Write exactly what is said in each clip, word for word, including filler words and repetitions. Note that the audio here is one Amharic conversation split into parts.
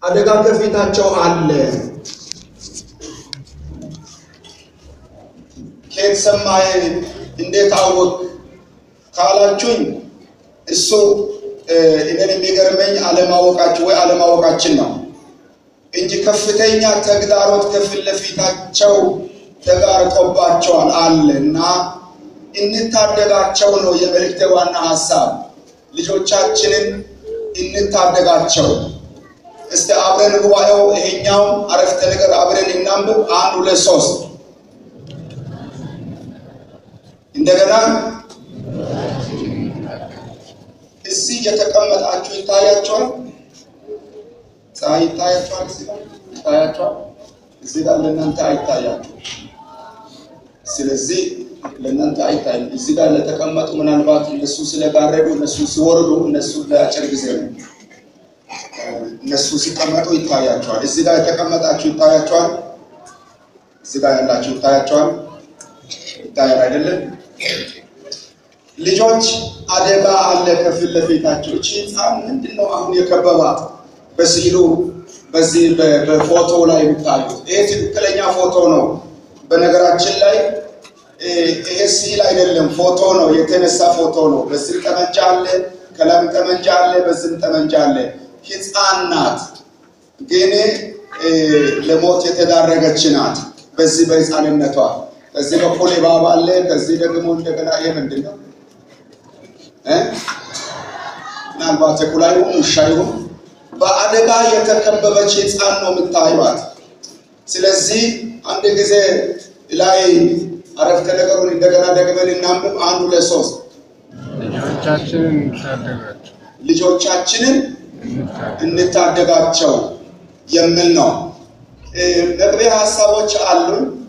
አደጋ ከፊታቸው አለ ከሰማይ እንዴት አወቅ ካላችሁኝ እሱ እኔን የሚገርመኝ አለማወቃችሁ ወይ አለማወቃችን ነው እንጂ ከፍተኛ ተግዳሮት ከፊት ለፊታቸው ተጋርጦባቸዋል አለና እንታደጋቸው ነው የመልእክቴ ዋና ሐሳብ ልጆቻችንን እንታደጋቸው እስቲ አብረን ጉባኤው ይሄኛው አረፍተ ነገር አብረን እናንብብ አንድ ሁለት ሶስት እንደገና እዚህ የተቀመጣችሁ ይታያችኋል ሳይታያችኋል ይታያችኋል እዚህ ጋር ለእናንተ አይታያችሁ ስለዚህ ለእናንተ አይታይም እዚህ ጋር ለተቀመጡ ምናልባት እነሱ ስለጋረዱ እነሱ ሲወርዱ እነሱ ለአጭር ጊዜ ነው እነሱ ሲቀመጡ ይታያችኋል እዚህ ጋር የተቀመጣችሁ ይታያችኋል እዚህ ጋር ያላችሁ ይታያችኋል ይታያል አይደለም ልጆች አደጋ አለ ከፊት ለፊታቸው እቺ ህፃን ምንድነው አሁን የከበባት በስዕሉ በዚህ በፎቶ ላይ የምታዩት ይሄ ትክክለኛ ፎቶ ነው በነገራችን ላይ ይሄ ስዕል አይደለም ፎቶ ነው የተነሳ ፎቶ ነው በዚህ ጠመንጃ አለ ከላም ጠመንጃ አለ በዚህ ጠመንጃ አለ ህፃን ናት ግን ለሞት የተዳረገች ናት በዚህ በህፃንነቷ ከዚህ በኩል ባባ አለ ከዚህ ደግሞ እንደገና ይሄ ምንድነው እ ምናልባት ተኩላዩ ሙሻዩ በአደጋ የተከበበች ህፃን ነው የምታዩት ስለዚህ አንድ ጊዜ ላይ አረፍተ ነገሩን እንደገና ደግመን እናንብብ አንድ ሁለት ሶስት ልጆቻችንን እንታደጋቸው ልጆቻችንን እንታደጋቸው የሚል ነው መግቢያ ሐሳቦች አሉ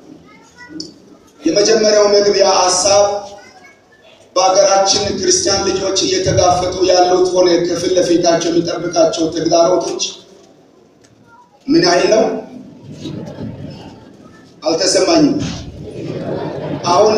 የመጀመሪያው መግቢያ ሐሳብ በአገራችን ክርስቲያን ልጆች እየተጋፈጡ ያሉት ሆነ ከፊት ለፊታቸው የሚጠብቃቸው ተግዳሮቶች ምን አይለው አልተሰማኝም አሁን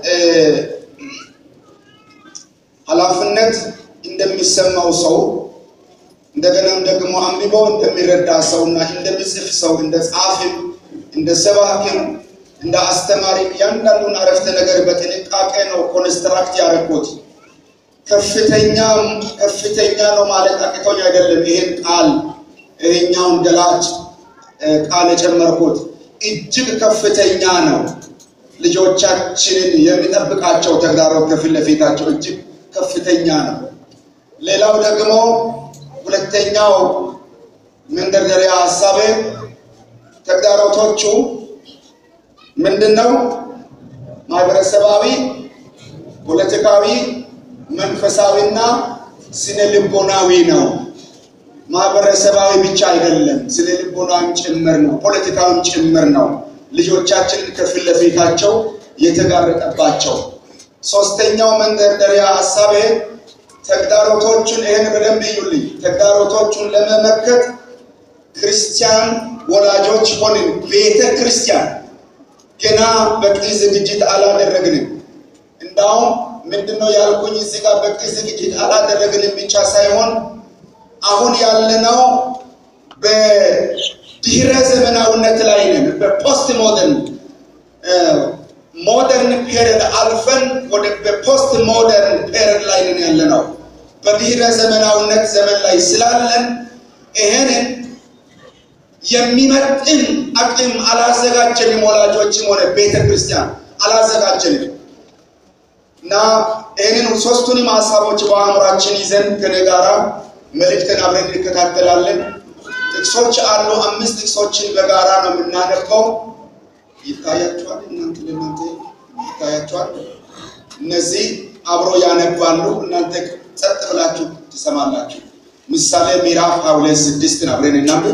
ኃላፊነት እንደሚሰማው ሰው እንደገናም ደግሞ አንብቦ እንደሚረዳ ሰውና እንደሚጽፍ ሰው እንደ ጻፊ እንደ ሰባኪ እንደ አስተማሪ ያንዳንዱን አረፍተ ነገር በጥንቃቄ ነው ኮንስትራክት ያደረኩት ከፍተኛ ከፍተኛ ነው ማለት አቅቶኝ አይደለም ይሄን ቃል ይሄኛውን ገላጭ ቃል ጨመርኩት እጅግ ከፍተኛ ነው ልጆቻችንን የሚጠብቃቸው ተግዳሮት ከፊት ለፊታቸው እጅግ ከፍተኛ ነው ሌላው ደግሞ ሁለተኛው መንደርደሪያ ሐሳቤ ተግዳሮቶቹ ምንድነው ማህበረሰባዊ ፖለቲካዊ መንፈሳዊና ስነ ልቦናዊ ነው ማህበረሰባዊ ብቻ አይደለም ስነ ልቦናዊ ጭምር ነው ፖለቲካዊ ጭምር ነው ልጆቻችን ከፊት ለፊታቸው የተጋረጠባቸው ሶስተኛው መንደርደሪያ ሐሳቤ ተግዳሮቶቹን ይሄን በደንብ ይዩልኝ ተግዳሮቶቹን ለመመከት ክርስቲያን ወላጆች ሆነን ቤተ ክርስቲያን ገና በቂ ዝግጅት አላደረግንም እንዳው ምንድነው ያልኩኝ እዚህ ጋር በቂ ዝግጅት አላደረግንም ብቻ ሳይሆን አሁን ያለነው በድህረ ዘመናዊነት ላይ ነን በፖስት ሞደርን ሞደርን ፔሪድ አልፈን ወደ በፖስት ሞደርን ፔሪድ ላይ ነን ያለነው በድህረ ዘመናዊነት ዘመን ላይ ስላለን ይሄንን የሚመጥን አቅም አላዘጋጀንም ወላጆችም ሆነ ቤተ ክርስቲያን አላዘጋጀንም እና ይሄንን ሶስቱንም ሐሳቦች በአእምሯችን ይዘን ከነጋራ መልእክትን አብረን እንከታተላለን ጥቅሶች አሉ አምስት ጥቅሶችን በጋራ ነው የምናነበው ይታያችኋል እናንተ ለእናንተ ይታያችኋል እነዚህ አብሮ ያነባሉ እናንተ ጸጥ ብላችሁ ትሰማላችሁ ምሳሌ ምዕራፍ ሃያ ሁለት ስድስት አብረን እናንብብ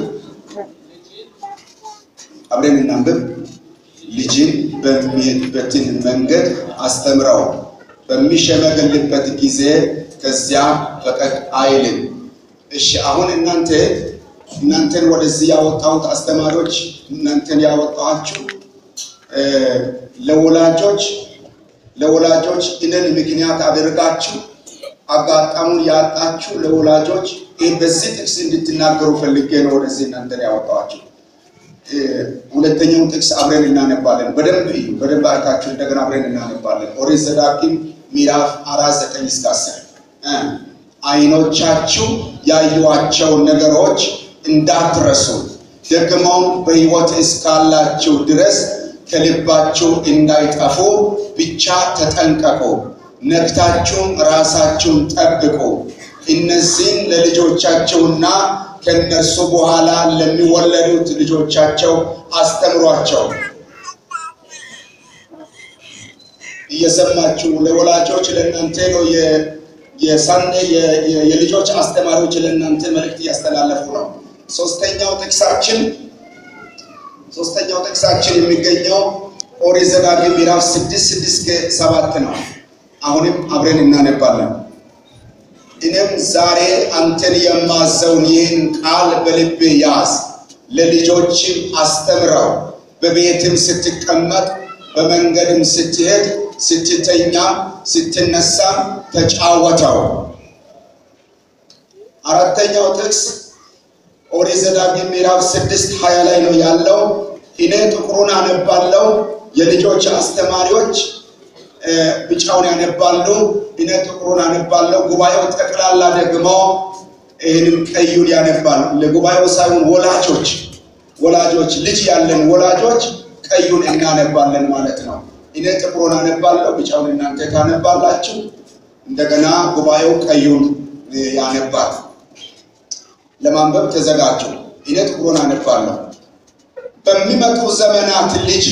አብረን እናንብብ ልጅን በሚሄድበትን መንገድ አስተምረው በሚሸመገልበት ጊዜ ከዚያ ፈቀቅ አይልም እሺ አሁን እናንተ እናንተን ወደዚህ ያወጣሁት አስተማሪዎች እናንተን ያወጣችሁ ለወላጆች ለወላጆች እነን ምክንያት አድርጋችሁ አጋጣሙን ያጣችሁ ለወላጆች በዚህ ጥቅስ እንድትናገሩ ፈልጌ ነው ወደዚህ እናንተን ያወጣኋችሁ። ሁለተኛውን ጥቅስ አብረን እናነባለን። በደንብ እዩ፣ በደንብ አይታችሁ እንደገና አብረን እናነባለን። ኦሪት ዘዳግም ምዕራፍ አራት ዘጠኝ እስከ አስር አይኖቻችሁ ያዩዋቸው ነገሮች እንዳትረሱ ደግሞም በሕይወት እስካላችሁ ድረስ ከልባችሁ እንዳይጠፉ ብቻ ተጠንቀቁ፣ ነቅታችሁም ራሳችሁን ጠብቁ። እነዚህን ለልጆቻቸውና ከነሱ በኋላ ለሚወለዱት ልጆቻቸው አስተምሯቸው። እየሰማችሁ ለወላጆች ለእናንተ ነው የሳንዴ የልጆች አስተማሪዎች ለእናንተ መልእክት ያስተላለፉ ነው። ሶስተኛው ጥቅሳችን ሶስተኛው ጥቅሳችን የሚገኘው ኦሪት ዘዳግም ምዕራፍ ስድስት እስከ ሰባት ነው። አሁንም አብረን እናነባለን። እኔም ዛሬ አንተን የማዘውን ይህን ቃል በልቤ ያዝ፣ ለልጆችም አስተምረው፣ በቤትም ስትቀመጥ፣ በመንገድም ስትሄድ፣ ስትተኛም ስትነሳም ተጫወተው። አራተኛው ጥቅስ ኦሪት ዘዳግም ምዕራፍ ስድስት ሀያ ላይ ነው ያለው። እኔ ጥቁሩን አነባለሁ፣ የልጆች አስተማሪዎች ብቻውን ያነባሉ። እኔ ጥቁሩን አነባለሁ፣ ጉባኤው ጠቅላላ ደግሞ ይህንም ቀዩን ያነባል። ለጉባኤው ሳይሆን ወላጆች ወላጆች ልጅ ያለን ወላጆች ቀዩን እናነባለን ማለት ነው። እኔ ጥቁሩን አነባለሁ፣ ብቻውን እናንተ ታነባላችሁ። እንደገና ጉባኤው ቀዩን ያነባል። ለማንበብ ተዘጋጁ። እኔ ጥቁሩን አነባለሁ። በሚመጡ ዘመናት ልጅ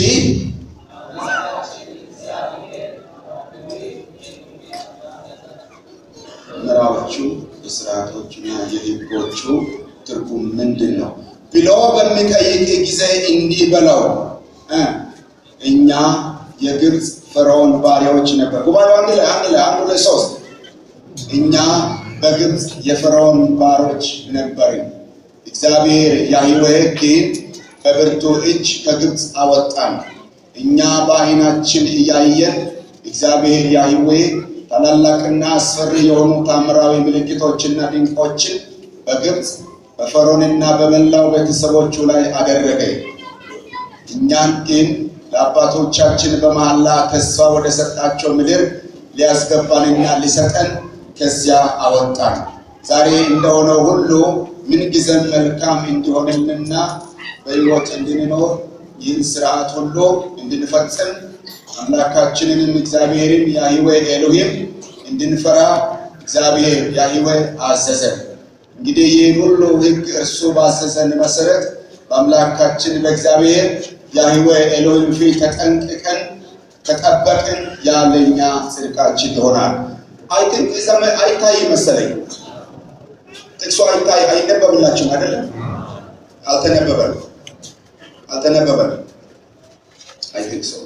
ምራዎቹ እስራቶቹና የሕጎቹ ትርጉም ምንድን ነው ብሎ በሚጠይቅ ጊዜ እንዲህ በለው፣ እኛ የግብፅ ፈርዖን ባሪያዎች ነበር። ጉባኤው አንድ ላይ አንድ ላይ አንድ ሁለት ሶስት እኛ በግብፅ የፈርዖን ባሮች ነበርን። እግዚአብሔር ያህዌ ግን በብርቱ እጅ ከግብፅ አወጣን። እኛ በዓይናችን እያየን እግዚአብሔር ያህዌ ታላላቅና አስፈሪ የሆኑ ታምራዊ ምልክቶችና ድንቆችን በግብፅ በፈርዖንና በመላው ቤተሰቦቹ ላይ አደረገ። እኛን ግን ለአባቶቻችን በመሐላ ተስፋ ወደ ሰጣቸው ምድር ሊያስገባንና ሊሰጠን ከዚያ አወጣን። ዛሬ እንደሆነው ሁሉ ምንጊዜም መልካም እንዲሆንልንና በሕይወት እንድንኖር ይህን ሥርዓት ሁሉ እንድንፈጽም አምላካችንንም እግዚአብሔርን ያህዌ ኤሎሂም እንድንፈራ እግዚአብሔር ያህዌ አዘዘን። እንግዲህ ይህን ሁሉ ሕግ እርሱ ባዘዘን መሰረት በአምላካችን በእግዚአብሔር ያህዌ ኤሎሂም ፊት ተጠንቅቀን ከጠበቅን ያለኛ ጽድቃችን ይሆናል። አይትን ዘመን አይታይ መሰለኝ ጥቅሱ አይታይ አይነበብላችሁም አይደለም? አልተነበበም አልተነበበም አይትን ሰው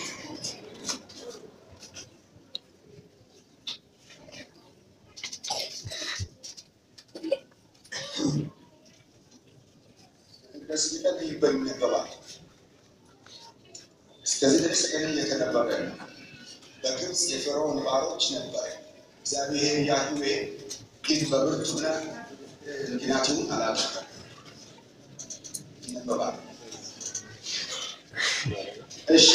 ስለዚህ ይነበባል። እስከዚህ ድረስ ግን የተነበበ ነው። በግብፅ የፈርዖን ባሮች ነበር። እግዚአብሔር ያህዌ ግን በብርቱና ምክንያቱም አላደረገም። ይነበባል። እሺ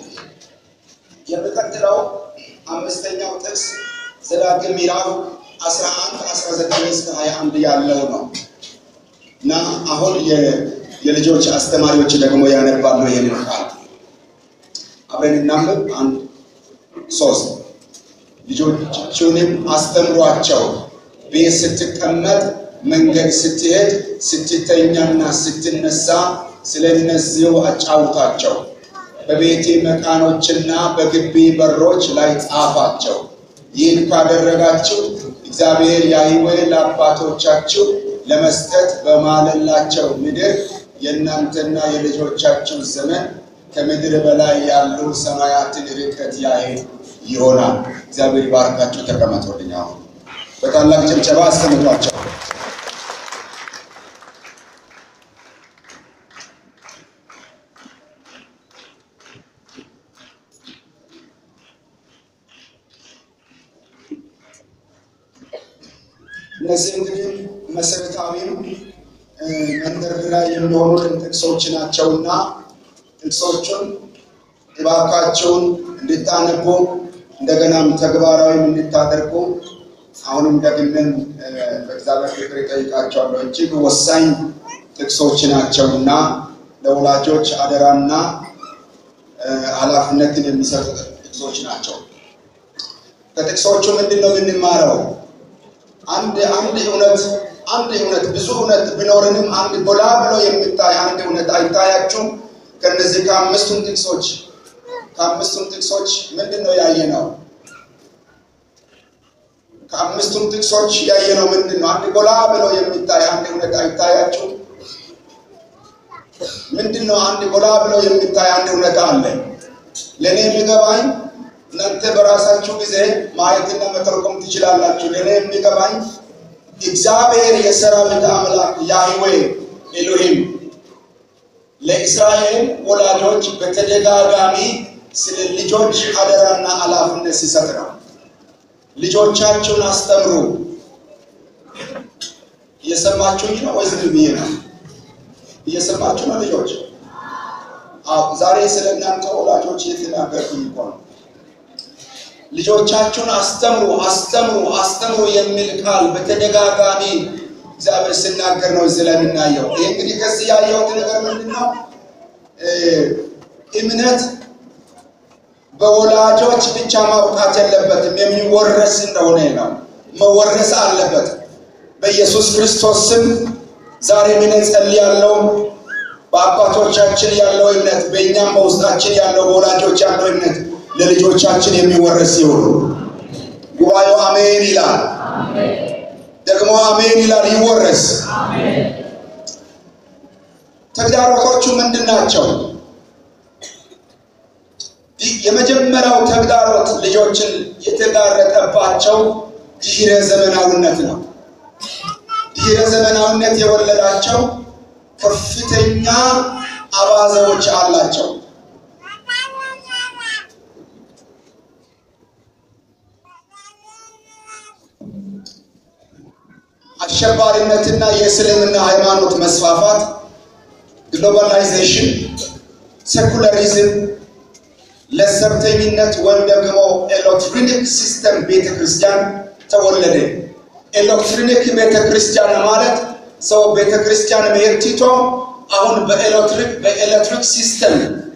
የሚቀጥለው አምስተኛው ጥቅስ ዘዳግም ምዕራፍ አስራ አንድ አስራ ዘጠኝ እስከ ሀያ አንድ ያለው ነው እና አሁን የልጆች አስተማሪዎች ደግሞ ያነባሉ ይሄንን ቃል። አብረን እናንብብ። አንድ ሶስት ልጆቻችሁንም አስተምሯቸው፣ ቤት ስትቀመጥ፣ መንገድ ስትሄድ፣ ስትተኛና ስትነሳ ስለነዚሁ አጫውታቸው። በቤቴ መቃኖችና በግቢ በሮች ላይ ጻፋቸው። ይህን ካደረጋችሁ እግዚአብሔር ያህዌ ለአባቶቻችሁ ለመስጠት በማለላቸው ምድር የእናንተና የልጆቻችሁ ዘመን ከምድር በላይ ያሉ ሰማያትን ርቀት ያህል ይሆናል። እግዚአብሔር ይባርካችሁ። ተቀመጡልኝ። አሁን በታላቅ ጭብጨባ አስቀምጧቸው። እነዚህ እንግዲህ መሰረታዊም መንደርደሪያ የሚሆኑ ጥቅሶች ናቸውና ጥቅሶቹን እባካችሁን እንድታነቡ እንደገናም ተግባራዊ እንድታደርጉ አሁንም ደግመን በእግዚአብሔር ፍቅር ጠይቃቸዋለሁ። እጅግ ወሳኝ ጥቅሶች ናቸውና ለወላጆች አደራና ኃላፊነትን የሚሰጡ ጥቅሶች ናቸው። ከጥቅሶቹ ምንድነው የምንማረው? አንድ አንድ እውነት አንድ እውነት ብዙ እውነት ቢኖርንም አንድ ጎላ ብሎ የሚታይ አንድ እውነት አይታያችሁም? ከነዚህ ከአምስቱም ጥቅሶች ከአምስቱም ጥቅሶች ምንድነው ያየነው? ከአምስቱም ጥቅሶች ያየነው ምንድነው? አንድ ጎላ ብሎ የሚታይ አንድ እውነት አይታያችሁም? ምንድነው አንድ ጎላ ብሎ የሚታይ አንድ እውነት አለ? ለኔ የሚገባኝ እናንተ በራሳችሁ ጊዜ ማየትና መተርጎም ትችላላችሁ። ለኔ የሚገባኝ እግዚአብሔር የሰራዊት አምላክ ያህዌ ኤሎሂም ለእስራኤል ወላጆች በተደጋጋሚ ስለ ልጆች አደራና ኃላፊነት ሲሰጥ ነው። ልጆቻችሁን አስተምሩ። እየሰማችሁኝ ነው ወይስ ዝም ብዬ ነው? እየሰማችሁ ነው ልጆች? አዎ፣ ዛሬ ስለ እናንተ ወላጆች እየተናገርኩኝ እኮ ነው። ልጆቻችሁን አስተምሩ አስተምሩ አስተምሩ የሚል ቃል በተደጋጋሚ እግዚአብሔር ሲናገር ነው እዚህ ላይ የምናየው። ይሄ እንግዲህ ከዚህ ያየሁት ነገር ምንድነው? እምነት በወላጆች ብቻ ማብቃት የለበትም፣ የሚወረስ እንደሆነ ነው። መወረስ አለበት። በኢየሱስ ክርስቶስ ስም ዛሬ ምን እንጸልያለሁ? በአባቶቻችን ያለው እምነት በእኛም በውስጣችን ያለው በወላጆች ያለው እምነት ለልጆቻችን የሚወረስ ይሁን። ጉባኤው አሜን ይላል። አሜን። ደግሞ አሜን ይላል። ይወረስ። አሜን። ተግዳሮቶቹ ምንድናቸው? የመጀመሪያው ተግዳሮት ልጆችን የተጋረጠባቸው ድህረ ዘመናዊነት ነው። ድህረ ዘመናዊነት የወለዳቸው ከፍተኛ አባዘዎች አላቸው። አሸባሪነትና የእስልምና ሃይማኖት መስፋፋት፣ ግሎባላይዜሽን፣ ሴኩላሪዝም፣ ለዘብተኝነት ወይም ደግሞ ኤሌክትሪክ ሲስተም ቤተክርስቲያን ተወለደ። ኤሌክትሪክ ቤተክርስቲያን ማለት ሰው ቤተክርስቲያን መሄድ ትቶ አሁን በኤሌክትሪክ በኤሌክትሪክ ሲስተም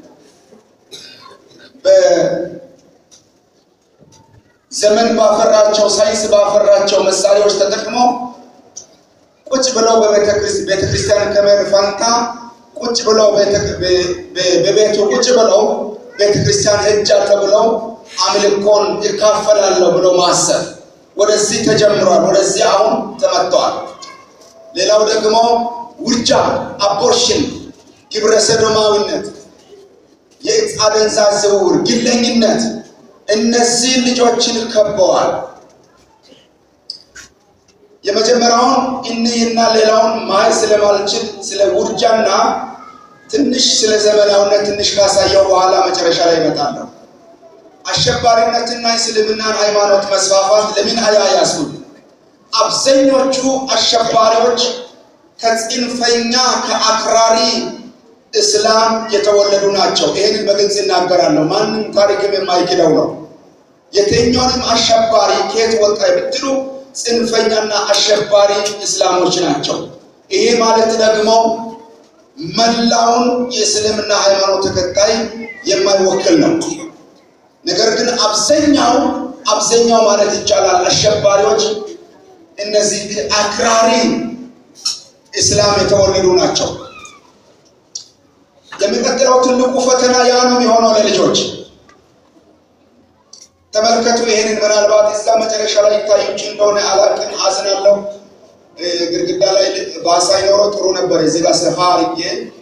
በዘመን ባፈራቸው ሳይንስ ባፈራቸው መሳሪያዎች ተጠቅመው ቁጭ ብለው በቤተክርስቲያን ከመሄድ ፋንታ ቁጭ ብለው በቤቱ ቁጭ ብለው ቤተክርስቲያን ሄጃለሁ ብለው አምልኮን ይካፈላሉ ብለው ማሰብ ወደዚህ ተጀምሯል። ወደዚህ አሁን ተመጥቷል። ሌላው ደግሞ ውርጃ፣ አቦርሽን፣ ግብረ ሰዶማዊነት፣ የዕፅ አደንዛዥ ዝውውር፣ ግለኝነት እነዚህ ልጆችን ከበዋል። የመጀመሪያውን እነይና ሌላውን ማየት ስለማልችል ስለ ውርጃና ትንሽ ስለ ዘመናዊነት ትንሽ ካሳየው በኋላ መጨረሻ ላይ እመጣለሁ። አሸባሪነትና እስልምናን ሃይማኖት መስፋፋት ለምን አያያሱ? አብዛኞቹ አሸባሪዎች ከጽንፈኛ ከአክራሪ እስላም የተወለዱ ናቸው። ይሄንን በግልጽ እናገራለሁ። ማንም ታሪክም የማይክደው ነው። የትኛውንም አሸባሪ ከየት ወጣ ብትሉ ጽንፈኛና አሸባሪ እስላሞች ናቸው። ይሄ ማለት ደግሞ መላውን የእስልምና ሃይማኖት ተከታይ የማይወክል ነው። ነገር ግን አብዛኛው አብዛኛው ማለት ይቻላል አሸባሪዎች እነዚህ አክራሪ እስላም የተወለዱ ናቸው። የሚቀጥለው ትልቁ ፈተና ያ ነው የሚሆነው ለልጆች። ተመልከቱ። ይሄንን ምናልባት እዛ መጨረሻ ላይ ታዩች እንደሆነ አላቅም፣ አዝናለሁ። ግድግዳ ላይ ባሳይኖረው ጥሩ ነበር። እዚህ ጋር ሰፋ አድርጌ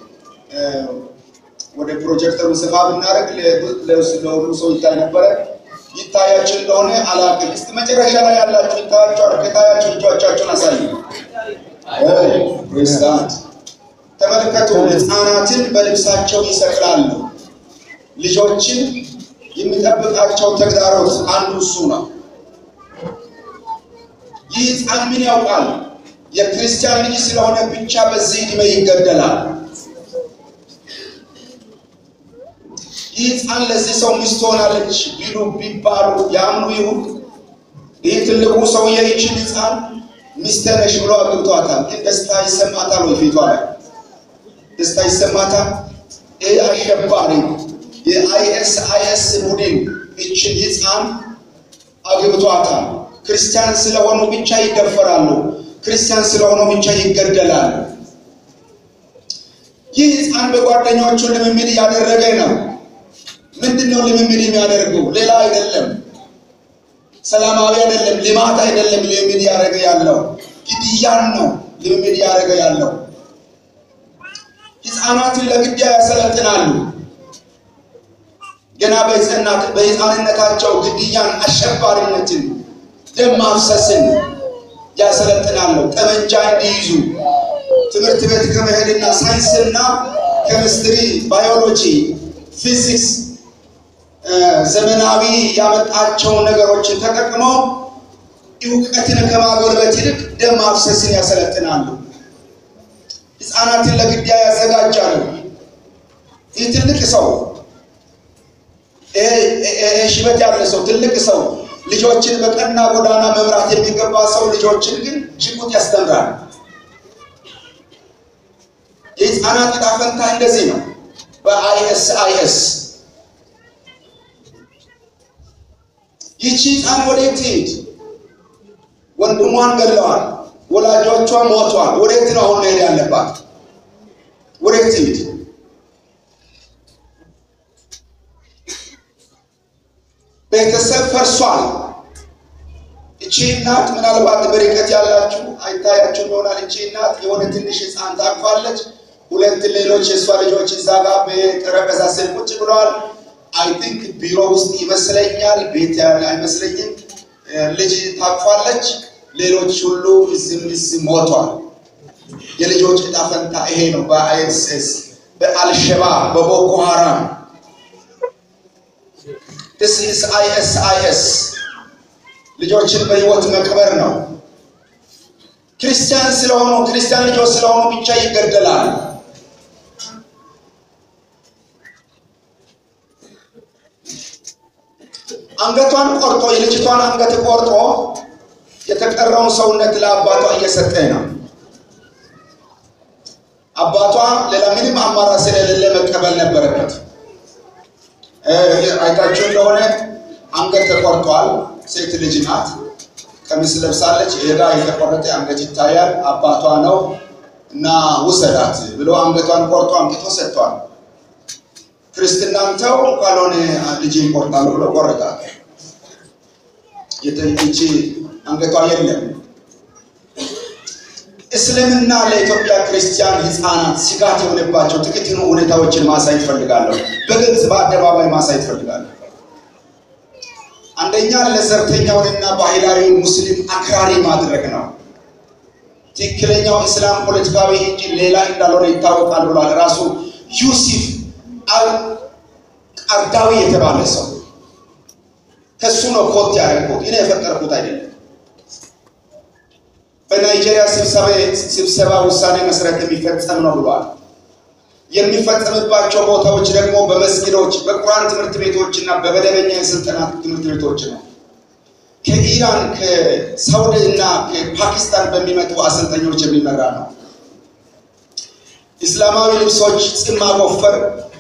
ወደ ፕሮጀክተሩ ሰፋ ብናደርግ ለሁሉ ሰው ይታይ ነበር። ይታያችሁ እንደሆነ አላቅም። እስቲ መጨረሻ ላይ ያላችሁ ይታያችሁ። ከታያችሁ እጆቻችሁን አሳዩ። ኦ ፕሬዝዳንት ተመልከቱ። ሕፃናትን በልብሳቸው ይሰቅላሉ። ልጆችን የሚጠብቃቸው ተግዳሮት አንዱ እሱ ነው። ይህ ሕፃን ምን ያውቃል? የክርስቲያን ልጅ ስለሆነ ብቻ በዚህ ዕድሜ ይገደላል። ይህፃን ለዚህ ሰው ሚስት ሆናለች ቢሉ ቢባሉ ያምኑ ይሁን? ይህ ትልቁ ሰውዬ ይህችን ሕፃን ሚስት ነሽ ብሎ አግብቷታል። ግን ደስታ ይሰማታል ወይ? ፊቷ ላይ ደስታ ይሰማታል? ይህ አሸባሪ የአይኤስ አይኤስ ቡድን ይህችን ሕፃን አግብቷታል። ክርስቲያን ስለሆኑ ብቻ ይደፈራሉ። ክርስቲያን ስለሆኑ ብቻ ይገደላሉ። ይህ ሕፃን በጓደኞቹ ልምምድ ያደረገ ነው። ምንድነው ልምምድ የሚያደርገው? ሌላ አይደለም፣ ሰላማዊ አይደለም፣ ልማት አይደለም። ልምምድ ያደረገ ያለው ግድያን ነው። ልምምድ ያደረገ ያለው ሕፃናትን ለግድያ ያሰለጥናሉ። ገና በሕፃንነታቸው ግድያን፣ አሸባሪነትን፣ ደም ማፍሰስን ያሰለጥናሉ። ጠመንጃ እንዲይዙ ትምህርት ቤት ከመሄድና ሳይንስና ኬሚስትሪ፣ ባዮሎጂ፣ ፊዚክስ ዘመናዊ ያመጣቸው ነገሮችን ተጠቅመው ዕውቀትን ከማጎልበት ይልቅ ደም ማፍሰስን ያሰለጥናሉ። ሕፃናትን ለግድያ ያዘጋጃሉ። ይህ ትልቅ ሰው ይሄ ሽበት ያለ ሰው ትልቅ ሰው ልጆችን በቀና ጎዳና መምራት የሚገባ ሰው ልጆችን ግን ሽጉጥ ያስተምራል። የሕፃናት ዕጣ ፈንታ እንደዚህ ነው። በአይኤስ አይኤስ ይህች ሕፃን ወዴት ትሄድ? ወንድሟን ገለዋል፣ ወላጆቿ ሞቷል። ወዴት ነው አሁን መሄድ ያለባት? ወዴት ትሄድ? ቤተሰብ ፈርሷል። እቺ እናት ምናልባት በርቀት ያላችሁ አይታያችሁ ይሆናል። እቺ እናት የሆነ ትንሽ ሕፃን ታቅፋለች። ሁለት ሌሎች የሷ ልጆች እዛ ጋር በጠረጴዛ ስር ቁጭ ብለዋል። አይ ቲንክ ቢሮ ውስጥ ይመስለኛል፣ ቤት ያለ አይመስለኝም። ልጅ ታቅፋለች። ሌሎች ሁሉ እዚህም እዚህ ሞቷል። የልጆች ዕጣ ፈንታ ይሄ ነው። በአይኤስኤስ፣ በአልሸባብ፣ በቦኮ ሃራም this is I S I S ልጆችን በህይወት መቅበር ነው። ክርስቲያን ስለሆኑ ክርስቲያን ልጆች ስለሆኑ ብቻ ይገደላል። አንገቷን ቆርጦ የልጅቷን አንገት ቆርጦ የተቀረውን ሰውነት ለአባቷ እየሰጠ ነው። አባቷ ሌላ ምንም አማራጭ ስለሌለ መቀበል ነበረበት። አይታችሁ እንደሆነ አንገት ተቆርጧል። ሴት ልጅ ናት፣ ቀሚስ ለብሳለች። ሄዳ የተቆረጠ አንገት ይታያል። አባቷ ነው እና ውሰዳት ብሎ አንገቷን ቆርጦ አምጥቶ ሰጥቷል። ክርስትናን ተው ካልሆነ ልጅ ይቆርጣሉ ብሎ ቆረጣት። የተንቺ አንገቷ የለም። እስልምና ለኢትዮጵያ ክርስቲያን ሕፃናት ስጋት የሆነባቸው ጥቂት ሁኔታዎችን ማሳየት ፈልጋለሁ። በግልጽ በአደባባይ ማሳየት ፈልጋለሁ። አንደኛ ለዘርተኛውንና ባህላዊ ሙስሊም አክራሪ ማድረግ ነው። ትክክለኛው እስላም ፖለቲካዊ እንጂ ሌላ እንዳልሆነ ይታወቃል ብሏል ራሱ ዩሱፍ አልቃርዳዊ የተባለ ሰው። ከሱ ነው ኮት ያደረኩት፣ እኔ የፈጠርኩት አይደለም። በናይጄሪያ ስብሰባ ስብሰባ ውሳኔ መሰረት የሚፈጸም ነው ብሏል። የሚፈጸምባቸው ቦታዎች ደግሞ በመስጊዶች፣ በቁርአን ትምህርት ቤቶችና በመደበኛ የስልጠና ትምህርት ቤቶች ነው። ከኢራን ከሳውዲ እና ከፓኪስታን በሚመጡ አሰልጣኞች የሚመራ ነው። እስላማዊ ልብሶች፣ ፂም ማጎፈር፣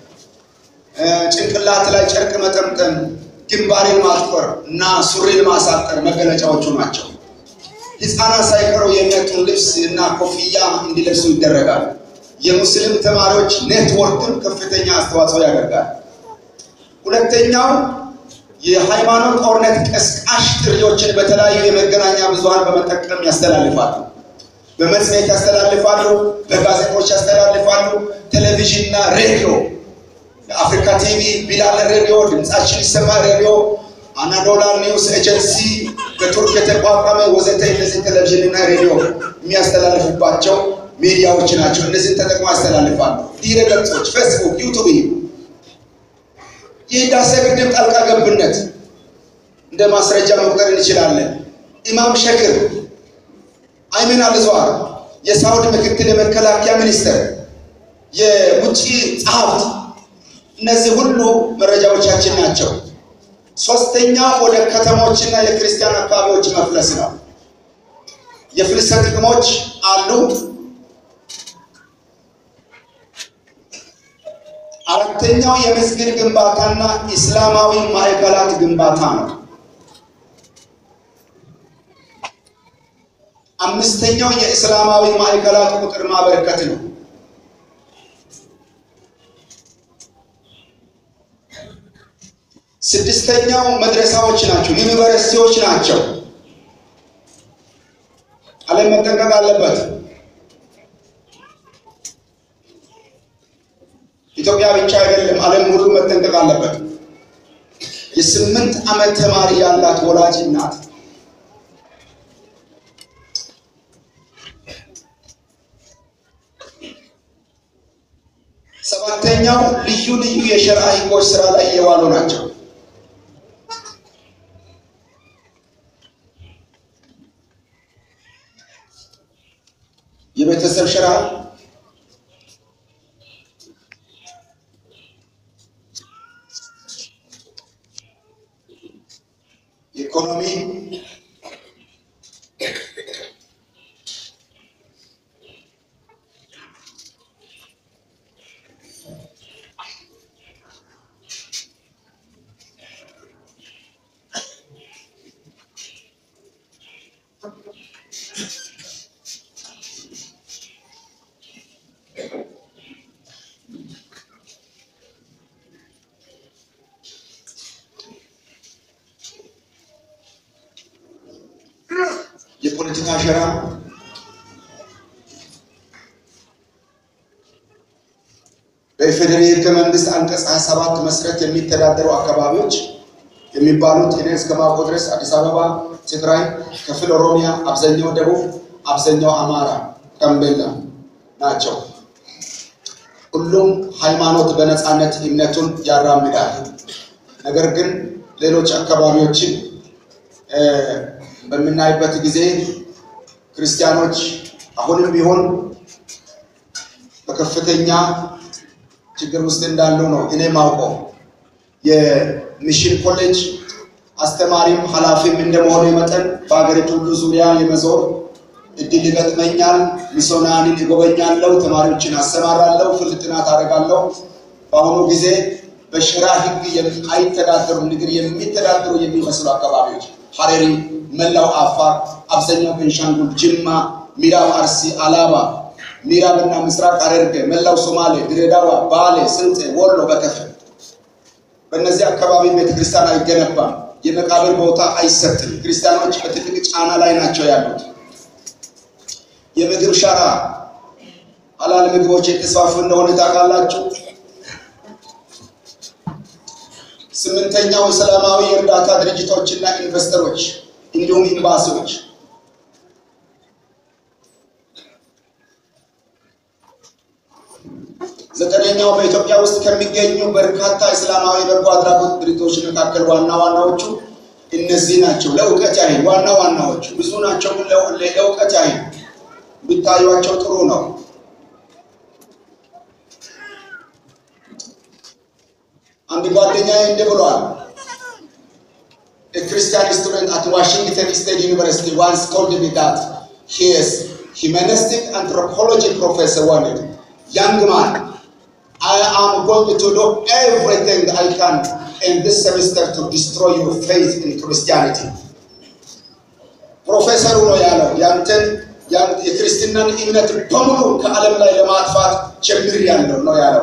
ጭንቅላት ላይ ጨርቅ መጠምጠም፣ ግንባሬን ማጥቆር እና ሱሪን ማሳጠር መገለጫዎቹ ናቸው። ሕፃናት ሳይቀሩ የሚያጡን ልብስ እና ኮፍያ እንዲለብሱ ይደረጋል። የሙስሊም ተማሪዎች ኔትወርክም ከፍተኛ አስተዋጽኦ ያደርጋል። ሁለተኛው የሃይማኖት ጦርነት ቀስቃሽ ጥሪዎችን በተለያዩ የመገናኛ ብዙሃን በመጠቀም ያስተላልፋሉ። በመጽሔት ያስተላልፋሉ፣ በጋዜጦች ያስተላልፋሉ፣ ቴሌቪዥን እና ሬዲዮ፣ የአፍሪካ ቲቪ፣ ቢላል ሬዲዮ፣ ድምጻችን ይሰማ ሬዲዮ፣ አናዶላ ኒውስ ኤጀንሲ በቱርክ የተቋቋመ ወዘተ እነዚህ ቴሌቪዥን እና ሬዲዮ የሚያስተላልፉባቸው ሚዲያዎች ናቸው። እነዚህን ተጠቅመው ያስተላልፋሉ። ድረ-ገጾች፣ ፌስቡክ፣ ዩቲዩብ። የህዳሴ ግድብ ጣልቃ ገብነት እንደ ማስረጃ መቁጠር እንችላለን። ኢማም ሸክር አይመን አልዘዋር የሳውዲ ምክትል የመከላከያ ሚኒስትር የውጪ ጸሐፊ እነዚህ ሁሉ መረጃዎቻችን ናቸው። ሶስተኛው ወደ ከተሞችና የክርስቲያን አካባቢዎች መፍለስ ነው። የፍልሰት ጥቅሞች አሉ። አራተኛው የመስጊድ ግንባታና እስላማዊ ማዕከላት ግንባታ ነው። አምስተኛው የእስላማዊ ማዕከላት ቁጥር ማበረከት ነው። ስድስተኛው መድረሳዎች ናቸው፣ ዩኒቨርሲቲዎች ናቸው። ዓለም መጠንቀቅ አለበት። ኢትዮጵያ ብቻ አይደለም፣ ዓለም ሁሉ መጠንቀቅ አለበት። የስምንት ዓመት ተማሪ ያላት ወላጅ እናት ሰባተኛው ልዩ ልዩ የሸርዓ ሕጎች ስራ ላይ የዋሉ ናቸው። የቤተሰብ ሸርዓ ኢኮኖሚ የፖለቲካ ሸርዓ በፌደራል ሕገ መንግስት አንቀጽ ሃያ ሰባት መሰረት የሚተዳደሩ አካባቢዎች የሚባሉት እኔ እስከማውቀው ድረስ አዲስ አበባ፣ ትግራይ፣ ክፍል ኦሮሚያ፣ አብዛኛው ደቡብ፣ አብዛኛው አማራ፣ ጋምቤላ ናቸው። ሁሉም ሃይማኖት በነፃነት እምነቱን ያራምዳል። ነገር ግን ሌሎች አካባቢዎችን በምናይበት ጊዜ ክርስቲያኖች አሁንም ቢሆን በከፍተኛ ችግር ውስጥ እንዳሉ ነው እኔ ማውቀው። የሚሽን ኮሌጅ አስተማሪም ኃላፊም እንደመሆኑ መጠን በአገሪቱ ሁሉ ዙሪያ የመዞር እድል ይገጥመኛል። ሚስዮናውያንን እጎበኛለሁ፣ ተማሪዎችን አሰማራለሁ፣ ፍልጥ ጥናት አደርጋለሁ። በአሁኑ ጊዜ በሸርዓ ሕግ አይተዳደሩ ንግር የሚተዳደሩ የሚመስሉ አካባቢዎች ሐረሪ፣ መላው አፋር፣ አብዛኛው ቤንሻንጉል፣ ጅማ፣ ምዕራብ አርሲ፣ አላባ፣ ምዕራብና ምስራቅ ሐረርጌ፣ መላው ሶማሌ፣ ድሬዳዋ፣ ባሌ፣ ስልጤ፣ ወሎ በከፊል በእነዚህ አካባቢ ቤተክርስቲያን አይገነባም። የመቃብር ቦታ አይሰጥም። ክርስቲያኖች በትልቅ ጫና ላይ ናቸው ያሉት። የምግብ ሸርዓ ሐላል ምግቦች የተስፋፉ እንደሆነ ታውቃላችሁ። ስምንተኛው እስላማዊ የእርዳታ ድርጅቶችና ኢንቨስተሮች እንዲሁም ኤምባሲዎች። ዘጠነኛው በኢትዮጵያ ውስጥ ከሚገኙ በርካታ እስላማዊ በጎ አድራጎት ድርጅቶች መካከል ዋና ዋናዎቹ እነዚህ ናቸው። ለእውቀት ያህል ዋና ዋናዎቹ ብዙ ናቸው፣ ግን ለእውቀት ያህል ቢታዩአቸው ጥሩ ነው። አንድ ጓደኛዬ እንደ ብሏል። A Christian student at Washington State University once told me that his humanistic anthropology professor wanted, young man, I am going to do everything I can in this semester to destroy your faith in Christianity. Professor ነው ያለው ያንተን ያን የክርስትናን እምነት በሙሉ ከዓለም ላይ ለማጥፋት ጀምሬያለሁ ነው ያለው።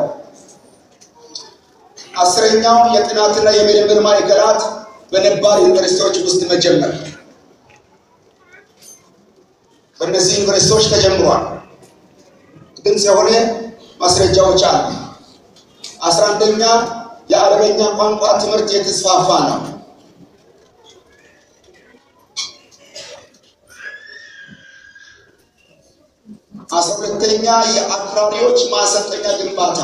አስረኛው የጥናትና የምርምር ማዕከላት በነባር ዩኒቨርሲቲዎች ውስጥ መጀመር። በእነዚህ ዩኒቨርሲቲዎች ተጀምሯል። ግልጽ የሆነ ማስረጃዎች አሉ። አስራ አንደኛ የአረበኛ ቋንቋ ትምህርት የተስፋፋ ነው። አስራ ሁለተኛ የአክራሪዎች ማሰልጠኛ ግንባታ።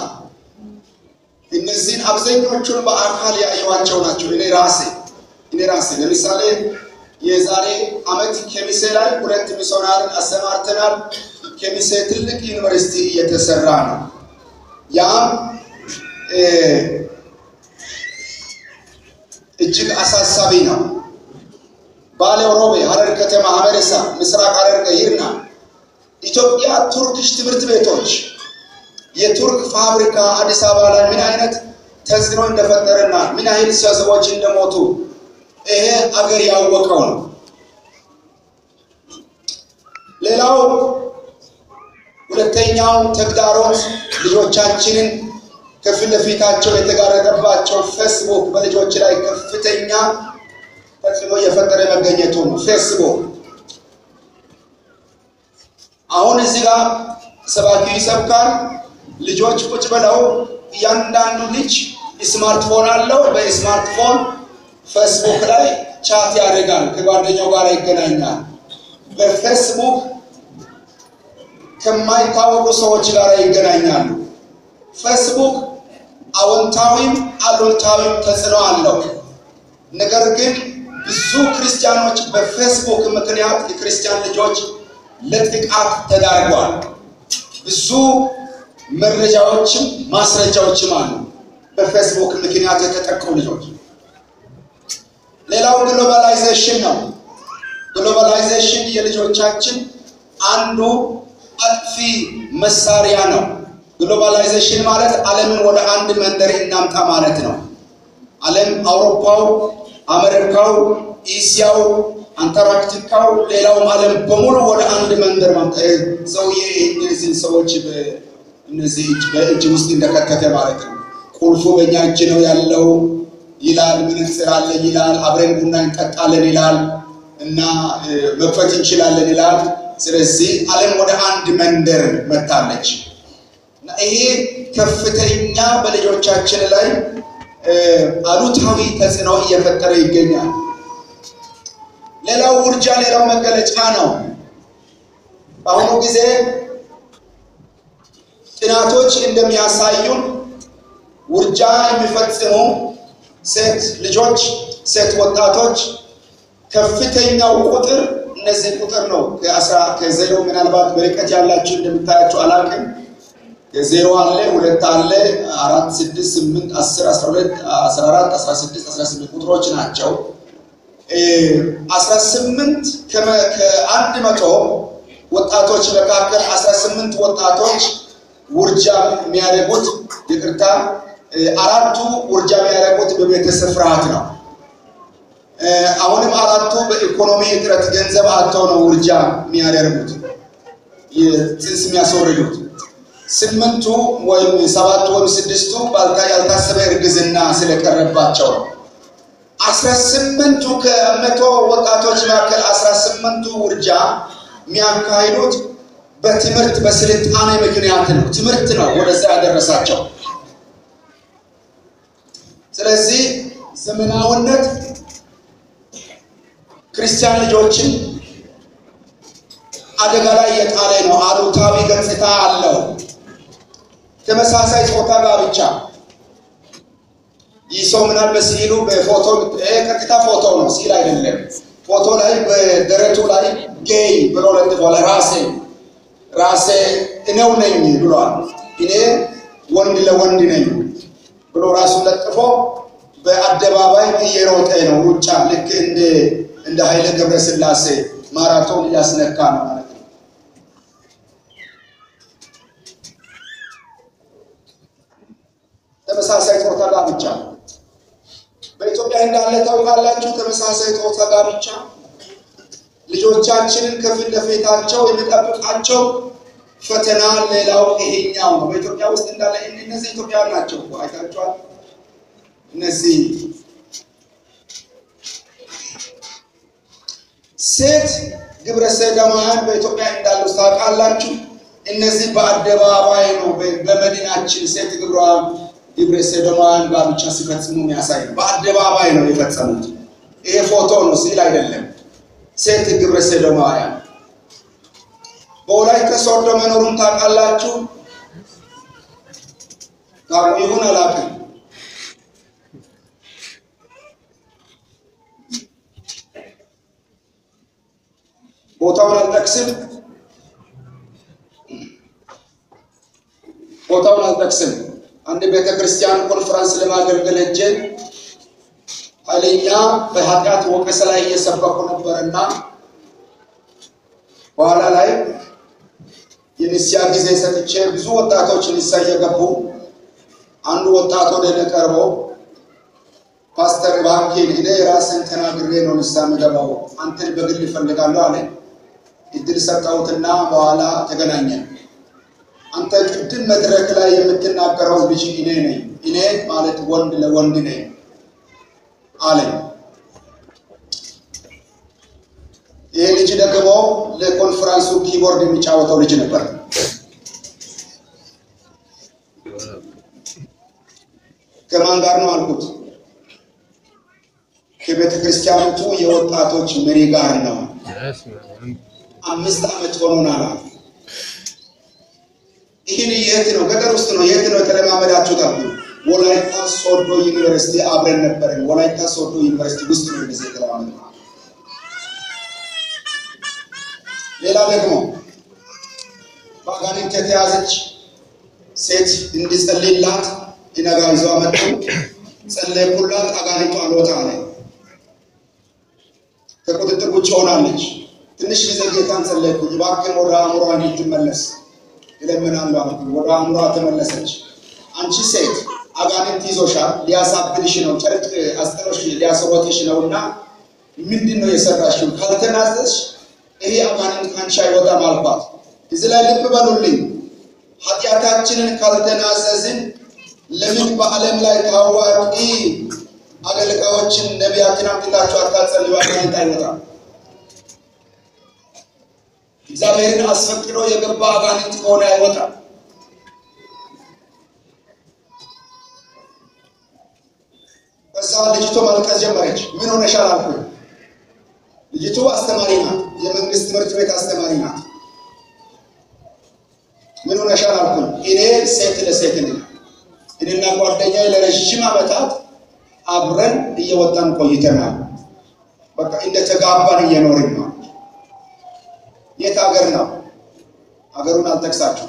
እነዚህን አብዛኞቹን በአካል ያየዋቸው ናቸው። እኔ ራሴ እኔ ራሴ ለምሳሌ የዛሬ አመት ከሚሴ ላይ ሁለት ሚስዮናርን አሰማርተናል። ከሚሴ ትልቅ ዩኒቨርሲቲ እየተሰራ ነው። ያም እጅግ አሳሳቢ ነው። ባሌ ሮቤ ሐረር ከተማ ሐመረሳ ምስራቅ ሐረርጌ ይርና ኢትዮጵያ ቱርክሽ ትምህርት ቤቶች የቱርክ ፋብሪካ አዲስ አበባ ላይ ምን አይነት ተጽዕኖ እንደፈጠረና ምን አይነት ሰዎች እንደሞቱ ይሄ አገር ያወቀው ነው። ሌላው ሁለተኛው ተግዳሮት ልጆቻችንን ከፊት ለፊታቸው የተጋረጠባቸው ፌስቡክ በልጆች ላይ ከፍተኛ ተጽዕኖ የፈጠረ መገኘቱ ነው። ፌስቡክ አሁን እዚህ ጋር ሰባኪ ይሰብካል። ልጆች ቁጭ ብለው እያንዳንዱ ልጅ ስማርትፎን አለው። በስማርትፎን ፌስቡክ ላይ ቻት ያደርጋል፣ ከጓደኛው ጋር ይገናኛል። በፌስቡክ ከማይታወቁ ሰዎች ጋር ይገናኛሉ። ፌስቡክ አዎንታዊም አሉታዊም ተጽዕኖ አለው። ነገር ግን ብዙ ክርስቲያኖች በፌስቡክ ምክንያት የክርስቲያን ልጆች ለጥቃት ተዳርገዋል። ብዙ መረጃዎችም ማስረጃዎችም አሉ በፌስቡክ ምክንያት የተጠቁ ልጆች። ሌላው ግሎባላይዜሽን ነው። ግሎባላይዜሽን የልጆቻችን አንዱ አጥፊ መሳሪያ ነው። ግሎባላይዜሽን ማለት ዓለምን ወደ አንድ መንደር እናምጣ ማለት ነው። ዓለም አውሮፓው፣ አሜሪካው፣ እስያው፣ አንታርክቲካው ሌላውም ዓለም በሙሉ ወደ አንድ መንደር ማምጣት ሰውዬ እነዚህ ሰዎች በእነዚህ በእጅ ውስጥ እንደከተተ ማለት ነው። ቁልፉ በእኛ እጅ ነው ያለው ይላል። ምንጽር አለ ይላል። አብረን ቡና እንጠጣለን ይላል እና መፈት እንችላለን ይላል። ስለዚህ ዓለም ወደ አንድ መንደር መጣለች እና ይሄ ከፍተኛ በልጆቻችን ላይ አሉታዊ ተጽዕኖ እየፈጠረ ይገኛል። ሌላው ውርጃ ሌላው መገለጫ ነው። በአሁኑ ጊዜ ጥናቶች እንደሚያሳዩን ውርጃ የሚፈጽሙ ሴት ልጆች ሴት ወጣቶች ከፍተኛው ቁጥር እነዚህ ቁጥር ነው። ከአስራ ከዜሮ ምናልባት በርቀት ያላችሁ እንደምታያችሁ አላውቅም። ከዜሮ አለ ሁለት አለ አራት ስድስት ስምንት አስር አስራ ሁለት አስራ አራት አስራ ስድስት አስራ ስምንት ቁጥሮች ናቸው። አስራ ስምንት ከአንድ መቶ ወጣቶች መካከል አስራ ስምንት ወጣቶች ውርጃ የሚያደርጉት ይቅርታ አራቱ ውርጃ የሚያደርጉት በቤተሰብ ፍርሃት ነው። አሁንም አራቱ በኢኮኖሚ እጥረት ገንዘብ አጥተው ነው ውርጃ የሚያደርጉት የጽንስ የሚያስወርዱት። ስምንቱ ወይም ሰባቱ ወይም ስድስቱ ባልታ ያልታሰበ እርግዝና ስለቀረባቸው ነው። አስራ ስምንቱ ከመቶ ወጣቶች መካከል አስራ ስምንቱ ውርጃ የሚያካሂዱት በትምህርት በስልጣኔ ምክንያት ነው። ትምህርት ነው ወደዛ ያደረሳቸው። ስለዚህ ዘመናዊነት ክርስቲያን ልጆችን አደጋ ላይ የጣለ ነው። አሉታዊ ገጽታ አለው። ተመሳሳይ ጾታ ጋብቻ ይሰው ምናል በሲሉ በፎቶ ከከታ ፎቶ ነው ሲል አይደለም። ፎቶ ላይ በደረቱ ላይ ጌይ ብሎ ለጥፏል። ራሴ ራሴ እኔው ነኝ ብሏል። እኔ ወንድ ለወንድ ነኝ ብሎ ራሱ ለጥፎ በአደባባይ እየሮጠ ነው። ሩጫ ልክ እንደ እንደ ኃይለ ገብረስላሴ ማራቶን ያስነካ ነው ማለት ነው። ተመሳሳይ ጾታ ጋብቻ በኢትዮጵያ እንዳለ ታውቃላችሁ። ተመሳሳይ ጾታ ጋብቻ ልጆቻችንን ከፊት ለፊታቸው የሚጠብቃቸው ፈተና ሌላው ይሄኛው ነው። በኢትዮጵያ ውስጥ እንዳለ እነዚህ ኢትዮጵያውያን ናቸው እኮ አይታችኋል። እነዚህ ሴት ግብረ ሰዶማውያን በኢትዮጵያ እንዳሉ ታውቃላችሁ። እነዚህ በአደባባይ ነው በመዲናችን ሴት ግብረ ግብረ ሰዶማውያን ጋብቻ ሲፈጽሙ የሚያሳይ ነው። በአደባባይ ነው የፈጸሙት። ይሄ ፎቶ ነው ሲል አይደለም። ሴት ግብረ ሰዶማውያን በወላይታ ሶዶ መኖሩን ታውቃላችሁ። ታውቁ ይሁን አላውቅም። አልጠቅስም ቦታውን አልጠቅስም አንድ ቤተክርስቲያን ኮንፈረንስ ለማገልገል ሄጄ ኃይለኛ በኃጢአት ወቀሳ ላይ እየሰበኩ ነበርና በኋላ ላይ የንስያ ጊዜ ሰጥቼ ብዙ ወጣቶች ንስያ እየገቡ አንዱ ወጣት ወደ እኔ ቀርቦ ፓስተር ባንኪን እኔ ራስን ተናግሬ ነው ንስያ የምገባው አንተን በግል እፈልጋለሁ አለ እድል ሰጣሁትና በኋላ ተገናኘን አንተ ቅድም መድረክ ላይ የምትናገረው ልጅ እኔ ነኝ እኔ ማለት ወንድ ለወንድ ነኝ አለ ይሄ ልጅ ደግሞ ለኮንፈረንሱ ኪቦርድ የሚጫወተው ልጅ ነበር ከማን ጋር ነው አልኩት ከቤተ ክርስቲያኖቹ የወጣቶች መሪ ጋር ነው አምስት ዓመት ሆኖናል ይሄን የት ነው ገጠር ውስጥ ነው የት ነው ተለማመዳችሁ ታውቁ ወላይታ ሶዶ ዩኒቨርሲቲ አብረን ነበር ወላይታ ሶዶ ዩኒቨርሲቲ ውስጥ ነው እንደዚህ ተለማመዱ ሌላ ደግሞ ባጋኒት ተያዘች ሴት እንዲጸልይላት ይነጋይዞ አመጡ ጸለይኩላት አጋኒቱ አልወጣ አለ ከቁጥጥር ውጭ ሆናለች ትንሽ ጊዜ ጌታን ጸለይኩ ይባርክ ወደ አእምሮዋ እንድትመለስ ይለምናሉ አልኩ ወደ አእምሮዋ ተመለሰች አንቺ ሴት አጋኒት ይዞሻል ሊያሳብልሽ ነው ጨርቅ አስጥሎሽ ሊያስወጥሽ ነውና ምንድነው የሰራሽው ካልተናዘዝሽ ይሄ አጋኒት ካንቺ አይወጣም አልኳት እዚህ ላይ ልብ በሉልኝ ኃጢአታችንን ካልተናዘዝን ለምን በዓለም ላይ ታዋቂ አገልጋዮችን ነቢያትን አምጥታችሁ አታጸልዩ አጋኒት አይወጣም እግዚአብሔርን አስፈቅዶ የገባ አጋኒት ሆነ አይወጣም በዛ ልጅቷ ማልቀስ ጀመረች ምን ሆነሻል አልኩ ልጅቷ አስተማሪ ናት የመንግስት ትምህርት ቤት አስተማሪ ናት ምን ሆነሻል አልኩ እኔ ሴት ለሴት ነኝ እኔና ጓደኛዬ ለረጅም ዓመታት አብረን እየወጣን ቆይተናል በቃ እንደ ተጋባን እየኖርን ነው የት ሀገር ነው ሀገሩን አልጠቅሳችሁ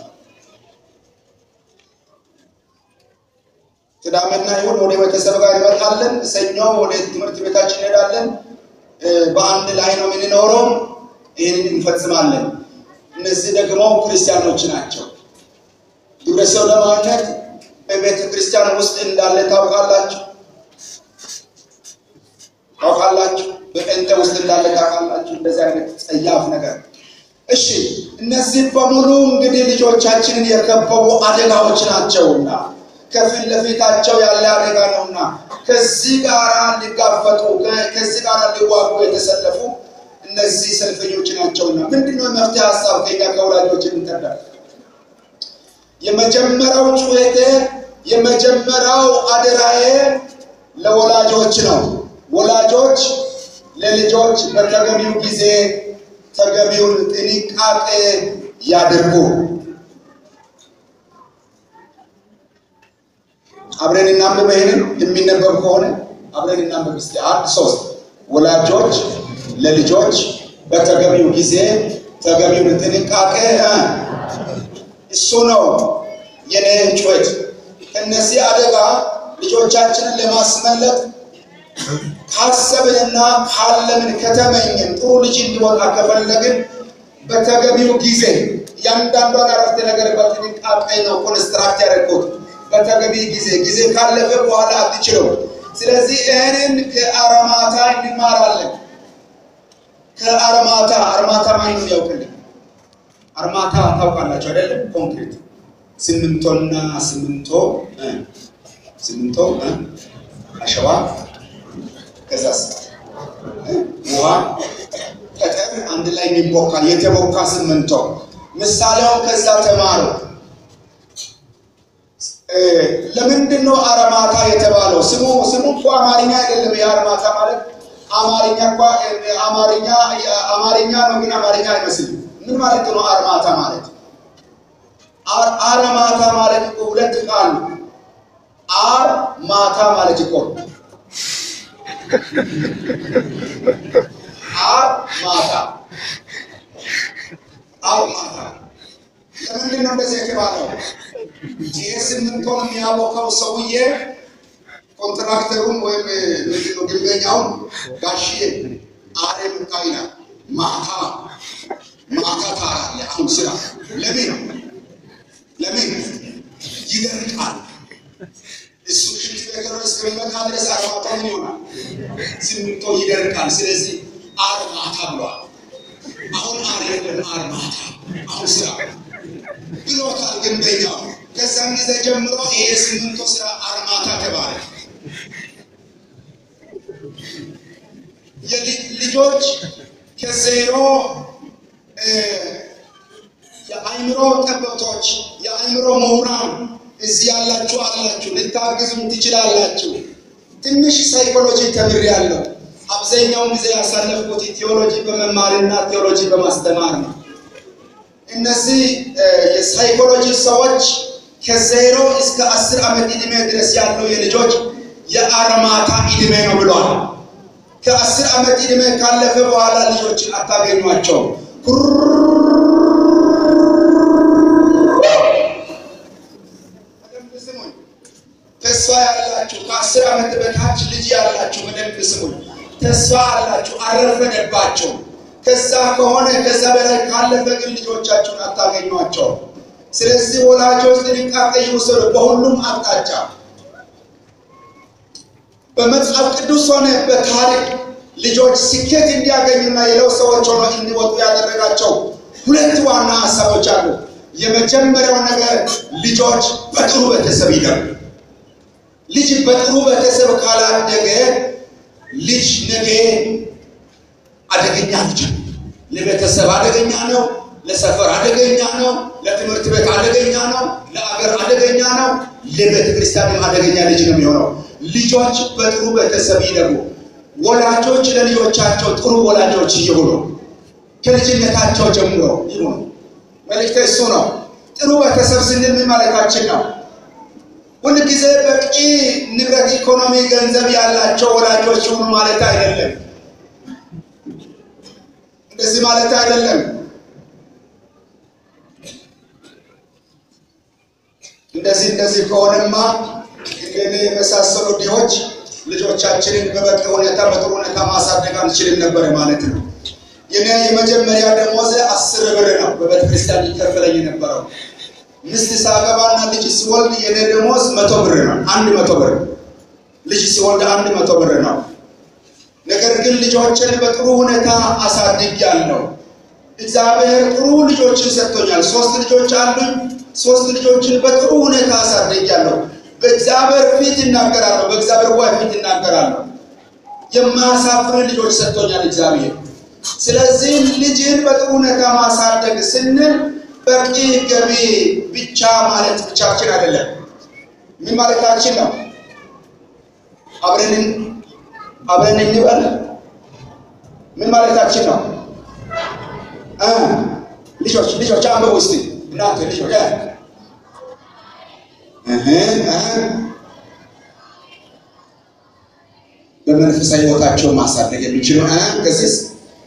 ትዳመና ይሁን ወደ ቤተሰብ ጋር እንመጣለን ሰኞ ወደ ትምህርት ቤታችን እንሄዳለን በአንድ ላይ ነው የምንኖረው ይሄንን እንፈጽማለን እነዚህ ደግሞ ክርስቲያኖች ናቸው ግብረሰው ለማለት በቤተ ክርስቲያን ውስጥ እንዳለ ታውቃላችሁ ታውቃላችሁ በእንተ ውስጥ እንዳለ ታውቃላችሁ እንደዚህ አይነት ጸያፍ ነገር እሺ እነዚህ በሙሉ እንግዲህ ልጆቻችንን የከበቡ አደጋዎች ናቸውና ከፊት ለፊታቸው ያለ አደጋ ነውና ከዚህ ጋር ሊጋፈጡ ከዚህ ጋር ሊዋጉ የተሰለፉ እነዚህ ሰልፈኞች ናቸውና ምንድነው መፍትሄ ሐሳብ ከኛ ከወላጆች እንጠራለን የመጀመሪያው ጩኸቴ የመጀመሪያው አደራዬ ለወላጆች ነው ወላጆች ለልጆች በተገቢው ጊዜ ተገቢውን ጥንቃቄ ያድርጉ አብረን እናንብብ ይሄንን የሚነበብ ከሆነ አብረን እናንብብ እስቲ አንድ ሶስት ወላጆች ለልጆች በተገቢው ጊዜ ተገቢውን ጥንቃቄ እሱ ነው የኔ ጩኸት እነዚህ አደጋ ልጆቻችንን ለማስመለጥ ካሰብንና ካለምን ከተመኘን ጥሩ ልጅ እንዲወጣ ከፈለግን በተገቢው ጊዜ ያንዳንዷን አረፍተ ነገር በጥንቃቄ ነው ኮንስትራክት ያደርጉት በተገቢ ጊዜ ጊዜ ካለፈ በኋላ አትችለው ስለዚህ እኔን ከአርማታ እንማራለን ከአርማታ አርማታ ማን ነው ያውቃል አርማታ ታውቃላችሁ አይደል ኮንክሪት ሲሚንቶና ሲሚንቶ ሲሚንቶ አሸዋ ከዛስ ውሃ ጠጠር አንድ ላይ የሚቦካ የተቦካ ሲሚንቶ ምሳሌው ከዛ ተማሩ ለምንድነው አርማታ የተባለው ስሙ ስሙ እኮ አማርኛ አይደለም የአርማታ ማለት አማርኛ እኮ አማርኛ አማርኛ ነው ግን አማርኛ አይመስልም ምን ማለት ነው አርማታ ማለት አርማታ ማለት ሁለት ቃል አር ማታ ማለት እኮ አር ማታ አርማታ ለምንድን ነው እንደዚህ የተባለው? ይሄ ስምንት ቶን የሚያቦካው ሰውዬ ኮንትራክተሩም ወይም ምንድነው ግንበኛውን ጋሽዬ አሬም ታይና ማታ ማታ ታያለ አሁን ስራ ለምን ለምን ይደርቃል? እሱ ሽንት ቤተሮስ ከመጣ ድረስ አርማታ ምን ይሆናል? ስምንት ቶን ይደርቃል። ስለዚህ አርማታ ብሏል። አሁን አሬም አርማታ አሁን ስራ ብሎታል ግንበኛው። ከዛም ጊዜ ጀምሮ ይሄ ስምንት ቶን ስራ አርማታ ተባለ። የልጆች ከዜሮ የአይምሮ ጠበብቶች የአይምሮ ምሁራን እዚህ ያላችሁ አላችሁ ልታግዙም ትችላላችሁ። ትንሽ ሳይኮሎጂ ተምሬያለሁ። አብዛኛውን ጊዜ ያሳለፍኩት ቲዮሎጂ በመማርና ቲዮሎጂ በማስተማር ነው። እነዚህ የሳይኮሎጂ ሰዎች ከዜሮ እስከ አስር ዓመት ዕድሜ ድረስ ያለው የልጆች የአርማታ ዕድሜ ነው ብሏል። ከአስር ዓመት ዕድሜ ካለፈ በኋላ ልጆችን አታገኟቸው። ተስፋ ያላችሁ ከአስር ዓመት በታች ልጅ ያላችሁ በደንብ ስሙኝ። ተስፋ አላችሁ አረፈደባቸው። ከዛ ከሆነ ከዛ በላይ ካለፈ ግን ልጆቻችሁን አታገኟቸው። ስለዚህ ወላጆች ጥንቃቄ ይውሰዱ በሁሉም አቅጣጫ። በመጽሐፍ ቅዱስ ሆነ በታሪክ ልጆች ስኬት እንዲያገኙና የለው ሰዎች ሆነው እንዲወጡ ያደረጋቸው ሁለት ዋና ሐሳቦች አሉ። የመጀመሪያው ነገር ልጆች በጥሩ ቤተሰብ ይደጉ። ልጅ በጥሩ ቤተሰብ ካላደገ ልጅ ነገ አደገኛ ልጅ ለቤተሰብ አደገኛ ነው፣ ለሰፈር አደገኛ ነው፣ ለትምህርት ቤት አደገኛ ነው፣ ለአገር አደገኛ ነው፣ ለቤተ ክርስቲያን አደገኛ ልጅ ነው የሚሆነው። ልጆች በጥሩ ቤተሰብ ይደጉ። ወላጆች ለልጆቻቸው ጥሩ ወላጆች ይሁኑ። ከልጅነታቸው ጀምሮ ይሁኑ። መልእክቱ እሱ ነው። ጥሩ ቤተሰብ ስንል ምን ማለታችን ነው? ሁሉ ጊዜ በቂ ንብረት፣ ኢኮኖሚ፣ ገንዘብ ያላቸው ወላጆች ይሁኑ ማለት አይደለም። እንደዚህ ማለት አይደለም። እንደዚህ እንደዚህ ከሆነማ እኔ የመሳሰሉ ዲሆች ልጆቻችንን በበቂ ሁኔታ በጥሩ ሁኔታ ማሳደግ አንችልም ነበር ማለት ነው። የኔ የመጀመሪያ ደሞዝ አስር ብር ነው በቤተ ክርስቲያን ይከፈለኝ የነበረው። ሚስት ሳገባና ልጅ ሲወልድ የኔ ደሞዝ መቶ ብር ነው። አንድ መቶ ብር ልጅ ሲወልድ አንድ መቶ ብር ነው። ነገር ግን ልጆችን በጥሩ ሁኔታ አሳድጌያለሁ። እግዚአብሔር ጥሩ ልጆችን ሰጥቶኛል። ሶስት ልጆች አሉኝ። ሶስት ልጆችን በጥሩ ሁኔታ አሳድጌያለሁ። በእግዚአብሔር ፊት እናገራለሁ፣ በእግዚአብሔር ወይ ፊት እናገራለሁ። የማያሳፍሩ ልጆች ሰጥቶኛል እግዚአብሔር። ስለዚህ ልጅን በጥሩ ሁኔታ ማሳደግ ስንል በቂ ገቢ ብቻ ማለት ብቻችን አይደለም። ምን ማለታችን ነው? አብረን አብረን እንበል ምን ማለታችን ነው? አ ልጆች ልጆች አንበው እስቲ እናንተ ልጆች እህ እህ በመንፈሳዊ ሕይወታቸው ማሳደግ የሚችሉ አ ከዚህ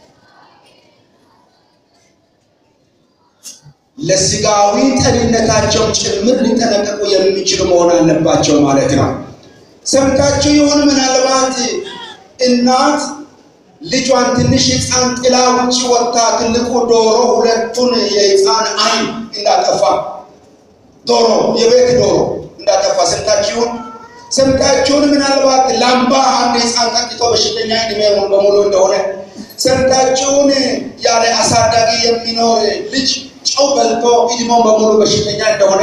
ለስጋዊ ጤንነታቸው ጭምር ሊጠነቀቁ የሚችሉ መሆን አለባቸው ማለት ነው። ሰምታችሁ ይሁን ምናልባት እናት ልጇን ትንሽ ሕፃን ጥላ ውጪ ወጣ ትልቁ ዶሮ ሁለቱን የሕፃን አይን እንዳጠፋ ዶሮ የቤት ዶሮ እንዳጠፋ ሰምታችሁ ሰምታችሁን ምናልባት ላምባ አንድ ሕፃን ቀጥቶ በሽተኛ እድሜውን በሙሉ እንደሆነ ሰምታችሁን ያለ አሳዳጊ የሚኖር ልጅ ጨው በልቶ እድሜውን በሙሉ በሽተኛ እንደሆነ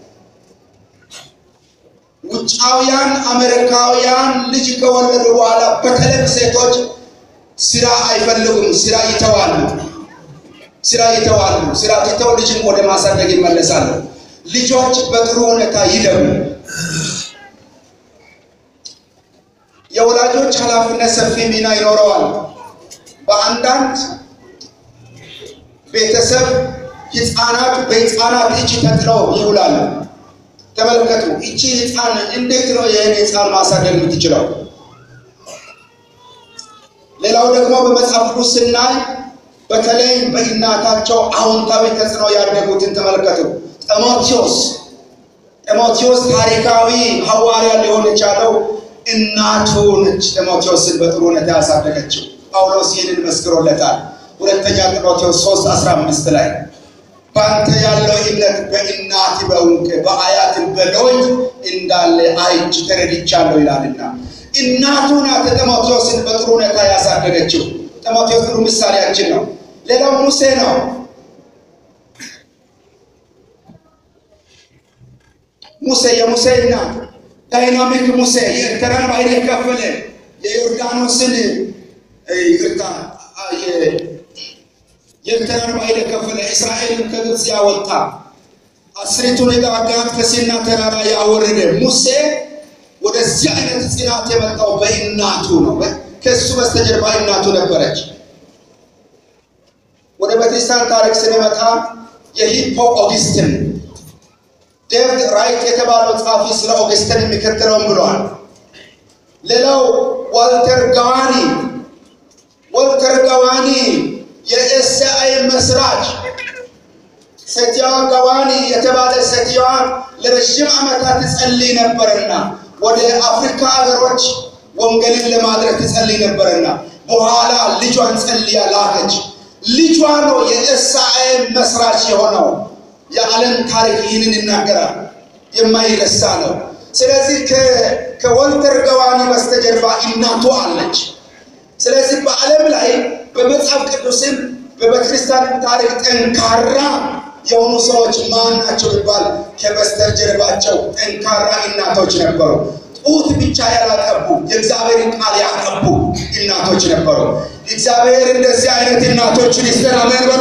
ውጫውያን አሜሪካውያን ልጅ ከወለዱ በኋላ በተለይ ሴቶች ስራ አይፈልጉም፣ ስራ ይተዋሉ። ስራ ይተዋሉ። ስራ ትተው ልጅን ወደ ማሳደግ ይመለሳሉ። ልጆች በጥሩ ሁኔታ ይደጉ። የወላጆች ኃላፊነት ሰፊ ሚና ይኖረዋል። በአንዳንድ ቤተሰብ ሕፃናት በሕፃናት እጅ ተጥለው ይውላሉ። ተመልከቱ፣ እቺ ሕፃን እንዴት ነው ይሄን ሕፃን ማሳደግ የምትችለው? ሌላው ደግሞ በመጽሐፍ ቅዱስ ስናይ በተለይ በእናታቸው አዎንታዊ ተጽዕኖ ያደጉትን ተመልከቱ። ጢሞቴዎስ ጢሞቴዎስ ታሪካዊ ሐዋርያ ሊሆን የቻለው እናቱ ነች። ጢሞቴዎስን በጥሩ ሁኔታ ያሳደገችው ጳውሎስ ይህንን መስክሮለታል። ሁለተኛ ጢሞቴዎስ ሶስት አስራ አምስት ላይ ባንተ ያለው እምነት በእናት በእንቅ በአያት በሎጅ እንዳለ አይች ተረድቻለሁ ይላልና እናቱ ናት ጢሞቴዎስን በጥሩ ሁኔታ ያሳደገችው። ጢሞቴዎስ ጥሩ ምሳሌያችን ነው። ሌላው ሙሴ ነው። ሙሴ የሙሴ እናት ዳይናሚክ ሙሴ የኤርትራን ባህር የከፈለ የዮርዳኖስን ይቅርታ የኤርትራን ባህር የከፈለ እስራኤልን ከግብፅ ያወጣ አስሪቱን ሕግጋት ከሲና ተራራ ያወረደ ሙሴ ወደዚህ አይነት ጽናት የመጣው በእናቱ ነው። ከሱ በስተጀርባ እናቱ ነበረች። ወደ ቤተክርስቲያን ታሪክ ስንመጣ የሂፖ ኦገስቲን ዴቪድ ራይት የተባለው ጻፊ ስለ ኦገስቲን የሚከተለውን ብሏል። ሌላው ዋልተር ጋዋኒ ዋልተር ጋዋኒ የኤስአይ መስራች ሴቲዋ ጋዋኒ የተባለ ሴቲዋ ለረጅም ዓመታት ትጸልይ ነበርና ወደ አፍሪካ ሀገሮች ወንጌልን ለማድረግ ትጸልይ ነበርና በኋላ ልጇን ጸልያ ላከች። ልጇ ነው የኤስአይ መስራች የሆነው። የዓለም ታሪክ ይህንን ይናገራል። የማይረሳ ነው። ስለዚህ ከዋልተር ጋዋኒ በስተጀርባ እናቱ አለች። ስለዚህ በዓለም ላይ በመጽሐፍ ቅዱስም በቤተክርስቲያን ታሪክ ጠንካራ የሆኑ ሰዎች ማን ናቸው ቢባል ከበስተጀርባቸው ጠንካራ እናቶች ነበሩ። ጡት ብቻ ያላጠቡ የእግዚአብሔርን ቃል ያቀቡ እናቶች ነበሩ። እግዚአብሔር እንደዚህ አይነት እናቶችን ይስጠን። አሜን በሉ።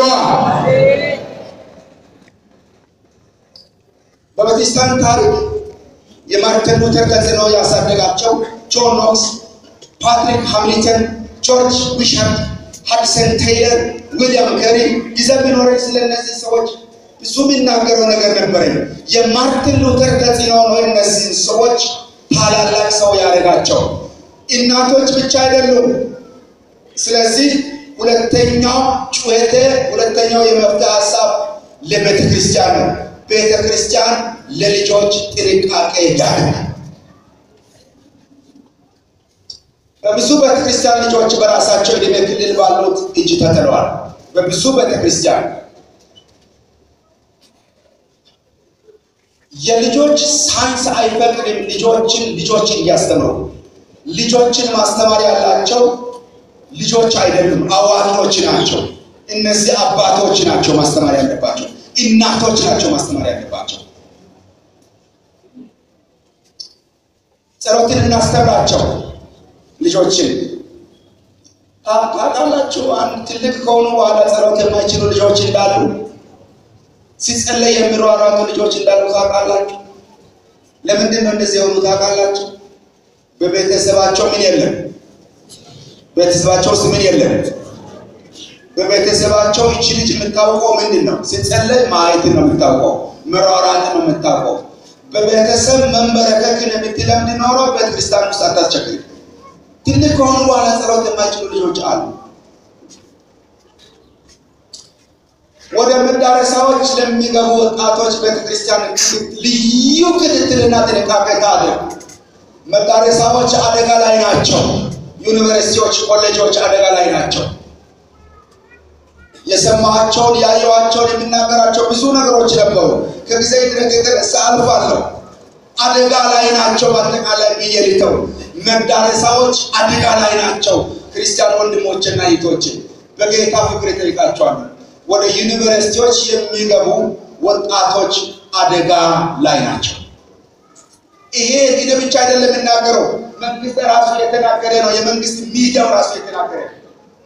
በቤተክርስቲያን ታሪክ የማርቲን ሉተር ተጽዕኖ ያሳደጋቸው ጆን ኖክስ፣ ፓትሪክ ሃሚልተን፣ ጆርጅ ቢሸፕ፣ ሃድሰን ቴይለር፣ ዊሊያም ገሪ ይዘን ቢኖረን ስለነዚህ ሰዎች ብዙ የሚናገረው ነገር ነበረኝ። የማርቲን ሉተር ተጽዕኖ ነው እነዚህ ሰዎች ታላላቅ ሰው ያደረጋቸው። እናቶች ብቻ አይደሉም። ስለዚህ ሁለተኛው ጩኸቴ ሁለተኛው የመፍትሄ ሐሳብ ለቤተ ክርስቲያን ነው። ቤተ ክርስቲያን ለልጆች ጥንቃቄ ያድርግ። በብዙ ቤተ ክርስቲያን ልጆች በራሳቸው ዕድሜ ክልል ባሉት እጅ ተጥለዋል። በብዙ ቤተ ክርስቲያን የልጆች ሳይንስ አይፈቅድም ልጆችን ልጆችን ያስተምሩ። ልጆችን ማስተማር ያላቸው ልጆች አይደሉም፣ አዋቂዎች ናቸው። እነዚህ አባቶች ናቸው ማስተማር ያለባቸው፣ እናቶች ናቸው ማስተማር ያለባቸው። ጸሎትን እናስተምራቸው ልጆችን። ታውቃላችሁ አንድ ትልቅ ከሆኑ በኋላ ጸሎት የማይችሉ ልጆች እንዳሉ፣ ሲጸለይ የሚሯሯጡ ልጆች እንዳሉ ታውቃላችሁ። ለምንድን ነው እንደዚህ የሆኑ ታውቃላችሁ? በቤተሰባቸው ምን የለም? ቤተሰባቸው ውስጥ ምን የለም? በቤተሰባቸው እቺ ልጅ የምታውቀው ምንድን ነው? ሲጸለይ ማየትን ነው የምታውቀው፣ መሯሯጥን ነው የምታውቀው። በቤተሰብ መንበረከክን የምትለምድ ኖሮ ቤተክርስቲያን ውስጥ አታስቸግርም። ትልቅ ከሆኑ በኋላ ጸሎት የማይችሉ ልጆች አሉ። ወደ መዳረሻዎች ለሚገቡ ወጣቶች ቤተክርስቲያን ልዩ ክትትልና ጥንቃቄ ታድርግ። መዳረሻዎች አደጋ ላይ ናቸው። ዩኒቨርሲቲዎች፣ ኮሌጆች አደጋ ላይ ናቸው። የሰማቸውን ያየዋቸውን የሚናገራቸው ብዙ ነገሮች ነበሩ። ከጊዜ የተነገረ አልፋለሁ። አደጋ ላይ ናቸው። በአጠቃላይ ብየልተው መዳረሻዎች አደጋ ላይ ናቸው። ክርስቲያን ወንድሞችና እህቶች በጌታ ፍቅር ይጠይቃቸዋል። ወደ ዩኒቨርሲቲዎች የሚገቡ ወጣቶች አደጋ ላይ ናቸው። ይሄ ዲነ ብቻ አይደለም የምናገረው፣ መንግስት ራሱ የተናገረ ነው። የመንግስት ሚዲያው ራሱ የተናገረ ነው።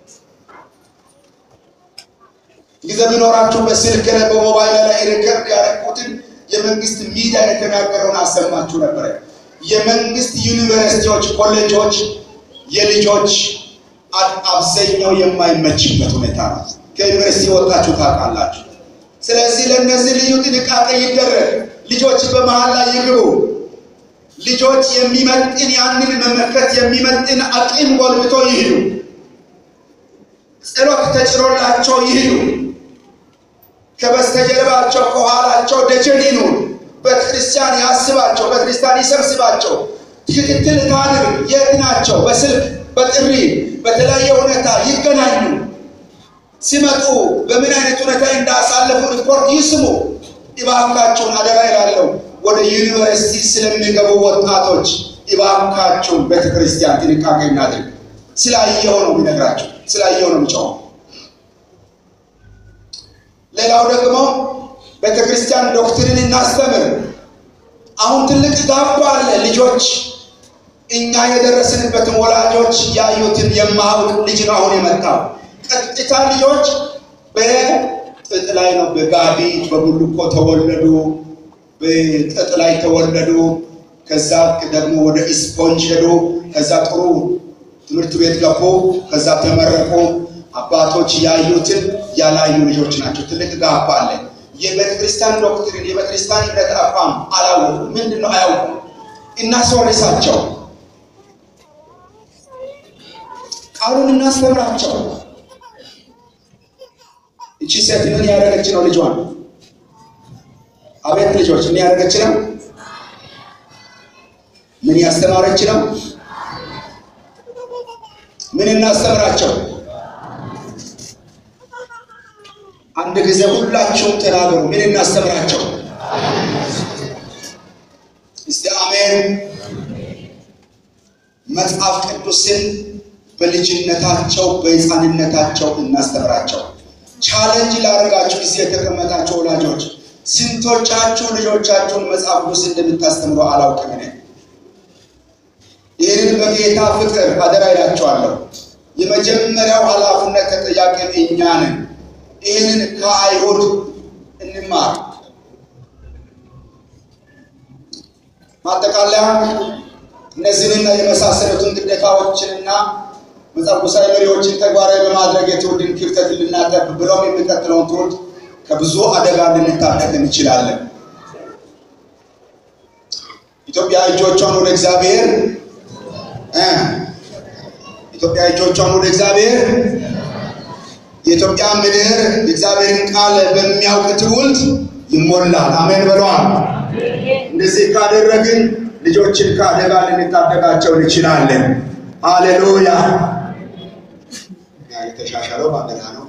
ጊዜ ቢኖራችሁ በስልክ ላይ በሞባይል ላይ ሪከርድ ያደረኩትን የመንግስት ሚዲያ የተናገረውን አሰማችሁ ነበር። የመንግስት ዩኒቨርሲቲዎች፣ ኮሌጆች የልጆች አብዛኛው የማይመችበት ሁኔታ ነው። ከዩኒቨርሲቲ ወጣችሁ ታውቃላችሁ። ስለዚህ ለነዚህ ልዩ ጥንቃቄ ይደረግ። ልጆች በመሃል ላይ ይግቡ። ልጆች የሚመጥን ያንን መመከት የሚመጥን አቅም ጎልብቶ ይሄዱ። ጸሎት ተጭሮላቸው ይሄዱ ከበስተጀርባቸው ከኋላቸው ደጀን ይኑር በክርስቲያን ያስባቸው በክርስቲያን ይሰብስባቸው ትክክል ታድር የት ናቸው በስልክ በጥሪ በተለያየ ሁኔታ ይገናኙ ሲመጡ በምን አይነት ሁኔታ እንዳሳለፉ ሪፖርት ይስሙ ይባርካቸውን አደራ ይላለው ወደ ዩኒቨርሲቲ ስለሚገቡ ወጣቶች ይባርካቸው በክርስቲያን ጥንቃቄ እናድርግ ስላየው ነው የሚነግራቸው ስላየው ነው የሚጫው ሌላው ደግሞ በክርስቲያን ዶክትሪን እናስተምር አሁን ትልቅ ጋፕ አለ ልጆች እኛ የደረስንበት ወላጆች ያዩትን የማውቅ ልጅ ነው አሁን የመጣው ቀጥታ ልጆች በጥጥ ላይ ነው በጋቢ በቡልኮ ተወለዱ በጥጥ ላይ ተወለዱ ከዛ ደግሞ ወደ ስፖንጅ ሄዱ ከዛ ጥሩ ትምህርት ቤት ገቡ ከዛ ተመረቁ አባቶች ያዩትን ያላዩ ልጆች ናቸው ትልቅ ጋፕ አለ የቤተክርስቲያን ዶክትሪን የቤተክርስቲያን እምነት አቋም አላወቁ ምንድነው አያውቁ እናስወርሳቸው ቃሉን እናስተምራቸው እቺ ሴት ምን ያደረገች ነው ልጇን አቤት ልጆች ምን ያደረገች ነው ምን ያስተማረች ነው ምን እናስተምራቸው አንድ ጊዜ ሁላችሁም ተናገሩ ምን እናስተምራቸው እስቲ አሜን መጽሐፍ ቅዱስን በልጅነታቸው በሕፃንነታቸው እናስተምራቸው ቻሌንጅ ላደርጋችሁ ጊዜ የተቀመጣችሁ ወላጆች ስንቶቻችሁ ልጆቻችሁን መጽሐፍ ቅዱስ እንደምታስተምሩ አላውቅም እኔ ይህንን በጌታ ፍቅር አደራ ይላችኋለሁ የመጀመሪያው ኃላፊነት ተጠያቂ እኛ ነን ይህንን ከአይሁድ እንማር ማጠቃለያ እነዚህንና የመሳሰሉትን ግዴታዎችንና መጽሐፍ ቅዱሳዊ መሪዎችን ተግባራዊ በማድረግ የትውልድን ክፍተት ልናጠብ ብሎም የሚቀጥለውን ትውልድ ከብዙ አደጋ ልንታደግ እንችላለን ኢትዮጵያ እጆቿን ወደ እግዚአብሔር እ ኢትዮጵያ እጆቿን ወደ እግዚአብሔር የኢትዮጵያ ምድር የእግዚአብሔርን ቃል በሚያውቅ ትውልድ ይሞላል አሜን በሏል እንደዚህ ካደረግን ልጆችን ከአደጋ ልንታደጋቸው እንችላለን ሃሌሉያ ያ የተሻሻለው ባደጋ ነው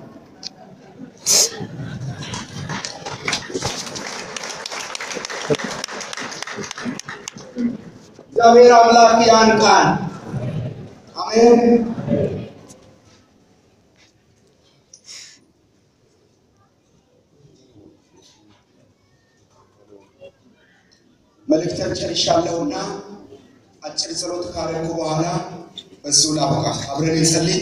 እግዚአብሔር አምላክ ያንቃን አሜን መልእክተን ጨርሻለሁና አጭር ጸሎት ካረኩ በኋላ እሱ ላበቃ አብረን እንጸልይ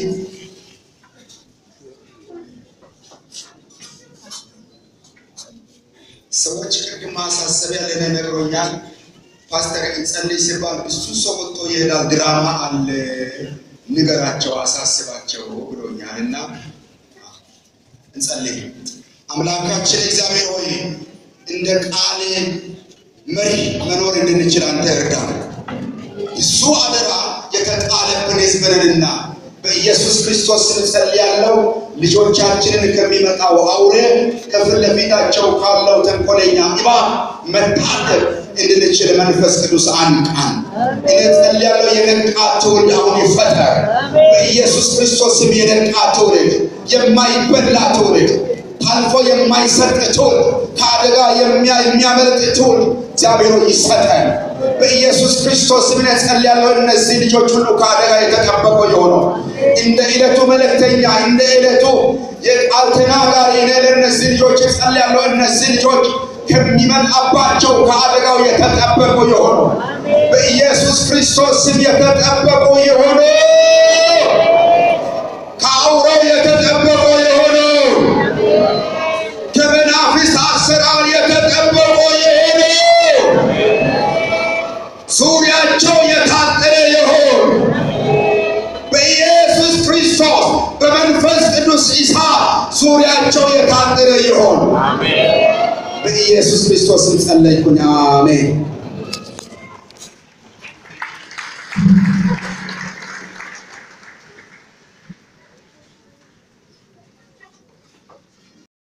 ሰዎች ቅድም ማሳሰቢያ ለነገሮኛል ፓስተር እንጸልይ ሲባል ብዙ ሰው ወጥቶ ይሄዳል ድራማ አለ ንገራቸው አሳስባቸው ብሎኛልና እንጸልይ አምላካችን እግዚአብሔር ሆይ እንደ ቃል መሪ መኖር እንድንችል አንተ እርዳን እሱ አደራ የተጣለብን ሕዝብንና በኢየሱስ ክርስቶስ ስም ጸልያለሁ ልጆቻችንን ከሚመጣው አውሬ ከፊት ለፊታቸው ካለው ተንኮለኛ እባብ መታደግ እንድንችል መንፈስ ቅዱስ አንቃን እኔ ጸልያለሁ የነቃ ትውልድ አሁን ይፈጠር በኢየሱስ ክርስቶስ ስም የነቃ ትውልድ የማይበላ ትውልድ ታልፎ የማይሰጥ ትውልድ ከአደጋ የሚያመልጥ ትውልድ እግዚአብሔር ይሰጠን በኢየሱስ ክርስቶስ ስም ጸልያለሁ እነዚህ ልጆች ሁሉ ከአደጋ የተጠበቁ ይሆኑ እንደ ዕለቱ መልእክተኛ እንደ ዕለቱ የቃል ተናጋሪ ለእነዚህ ልጆች ጸልያለሁ እነዚህ ልጆች ከሚመጣባቸው ከአደጋው የተጠበቁ ይሆኑ በኢየሱስ ክርስቶስ ስም የተጠበቁ ይሆኑ ከአውሬው የተጠበቁ ይሆኑ ከመናፍስት አሰራር የተጠበቁ ይሆኑ ዙሪያቸው የታጠረ ይሆን በኢየሱስ ክርስቶስ በመንፈስ ቅዱስ እሳት ዙሪያቸው የታጠረ ይሆን አሜን በኢየሱስ ክርስቶስ ጸለይኩኝ አሜን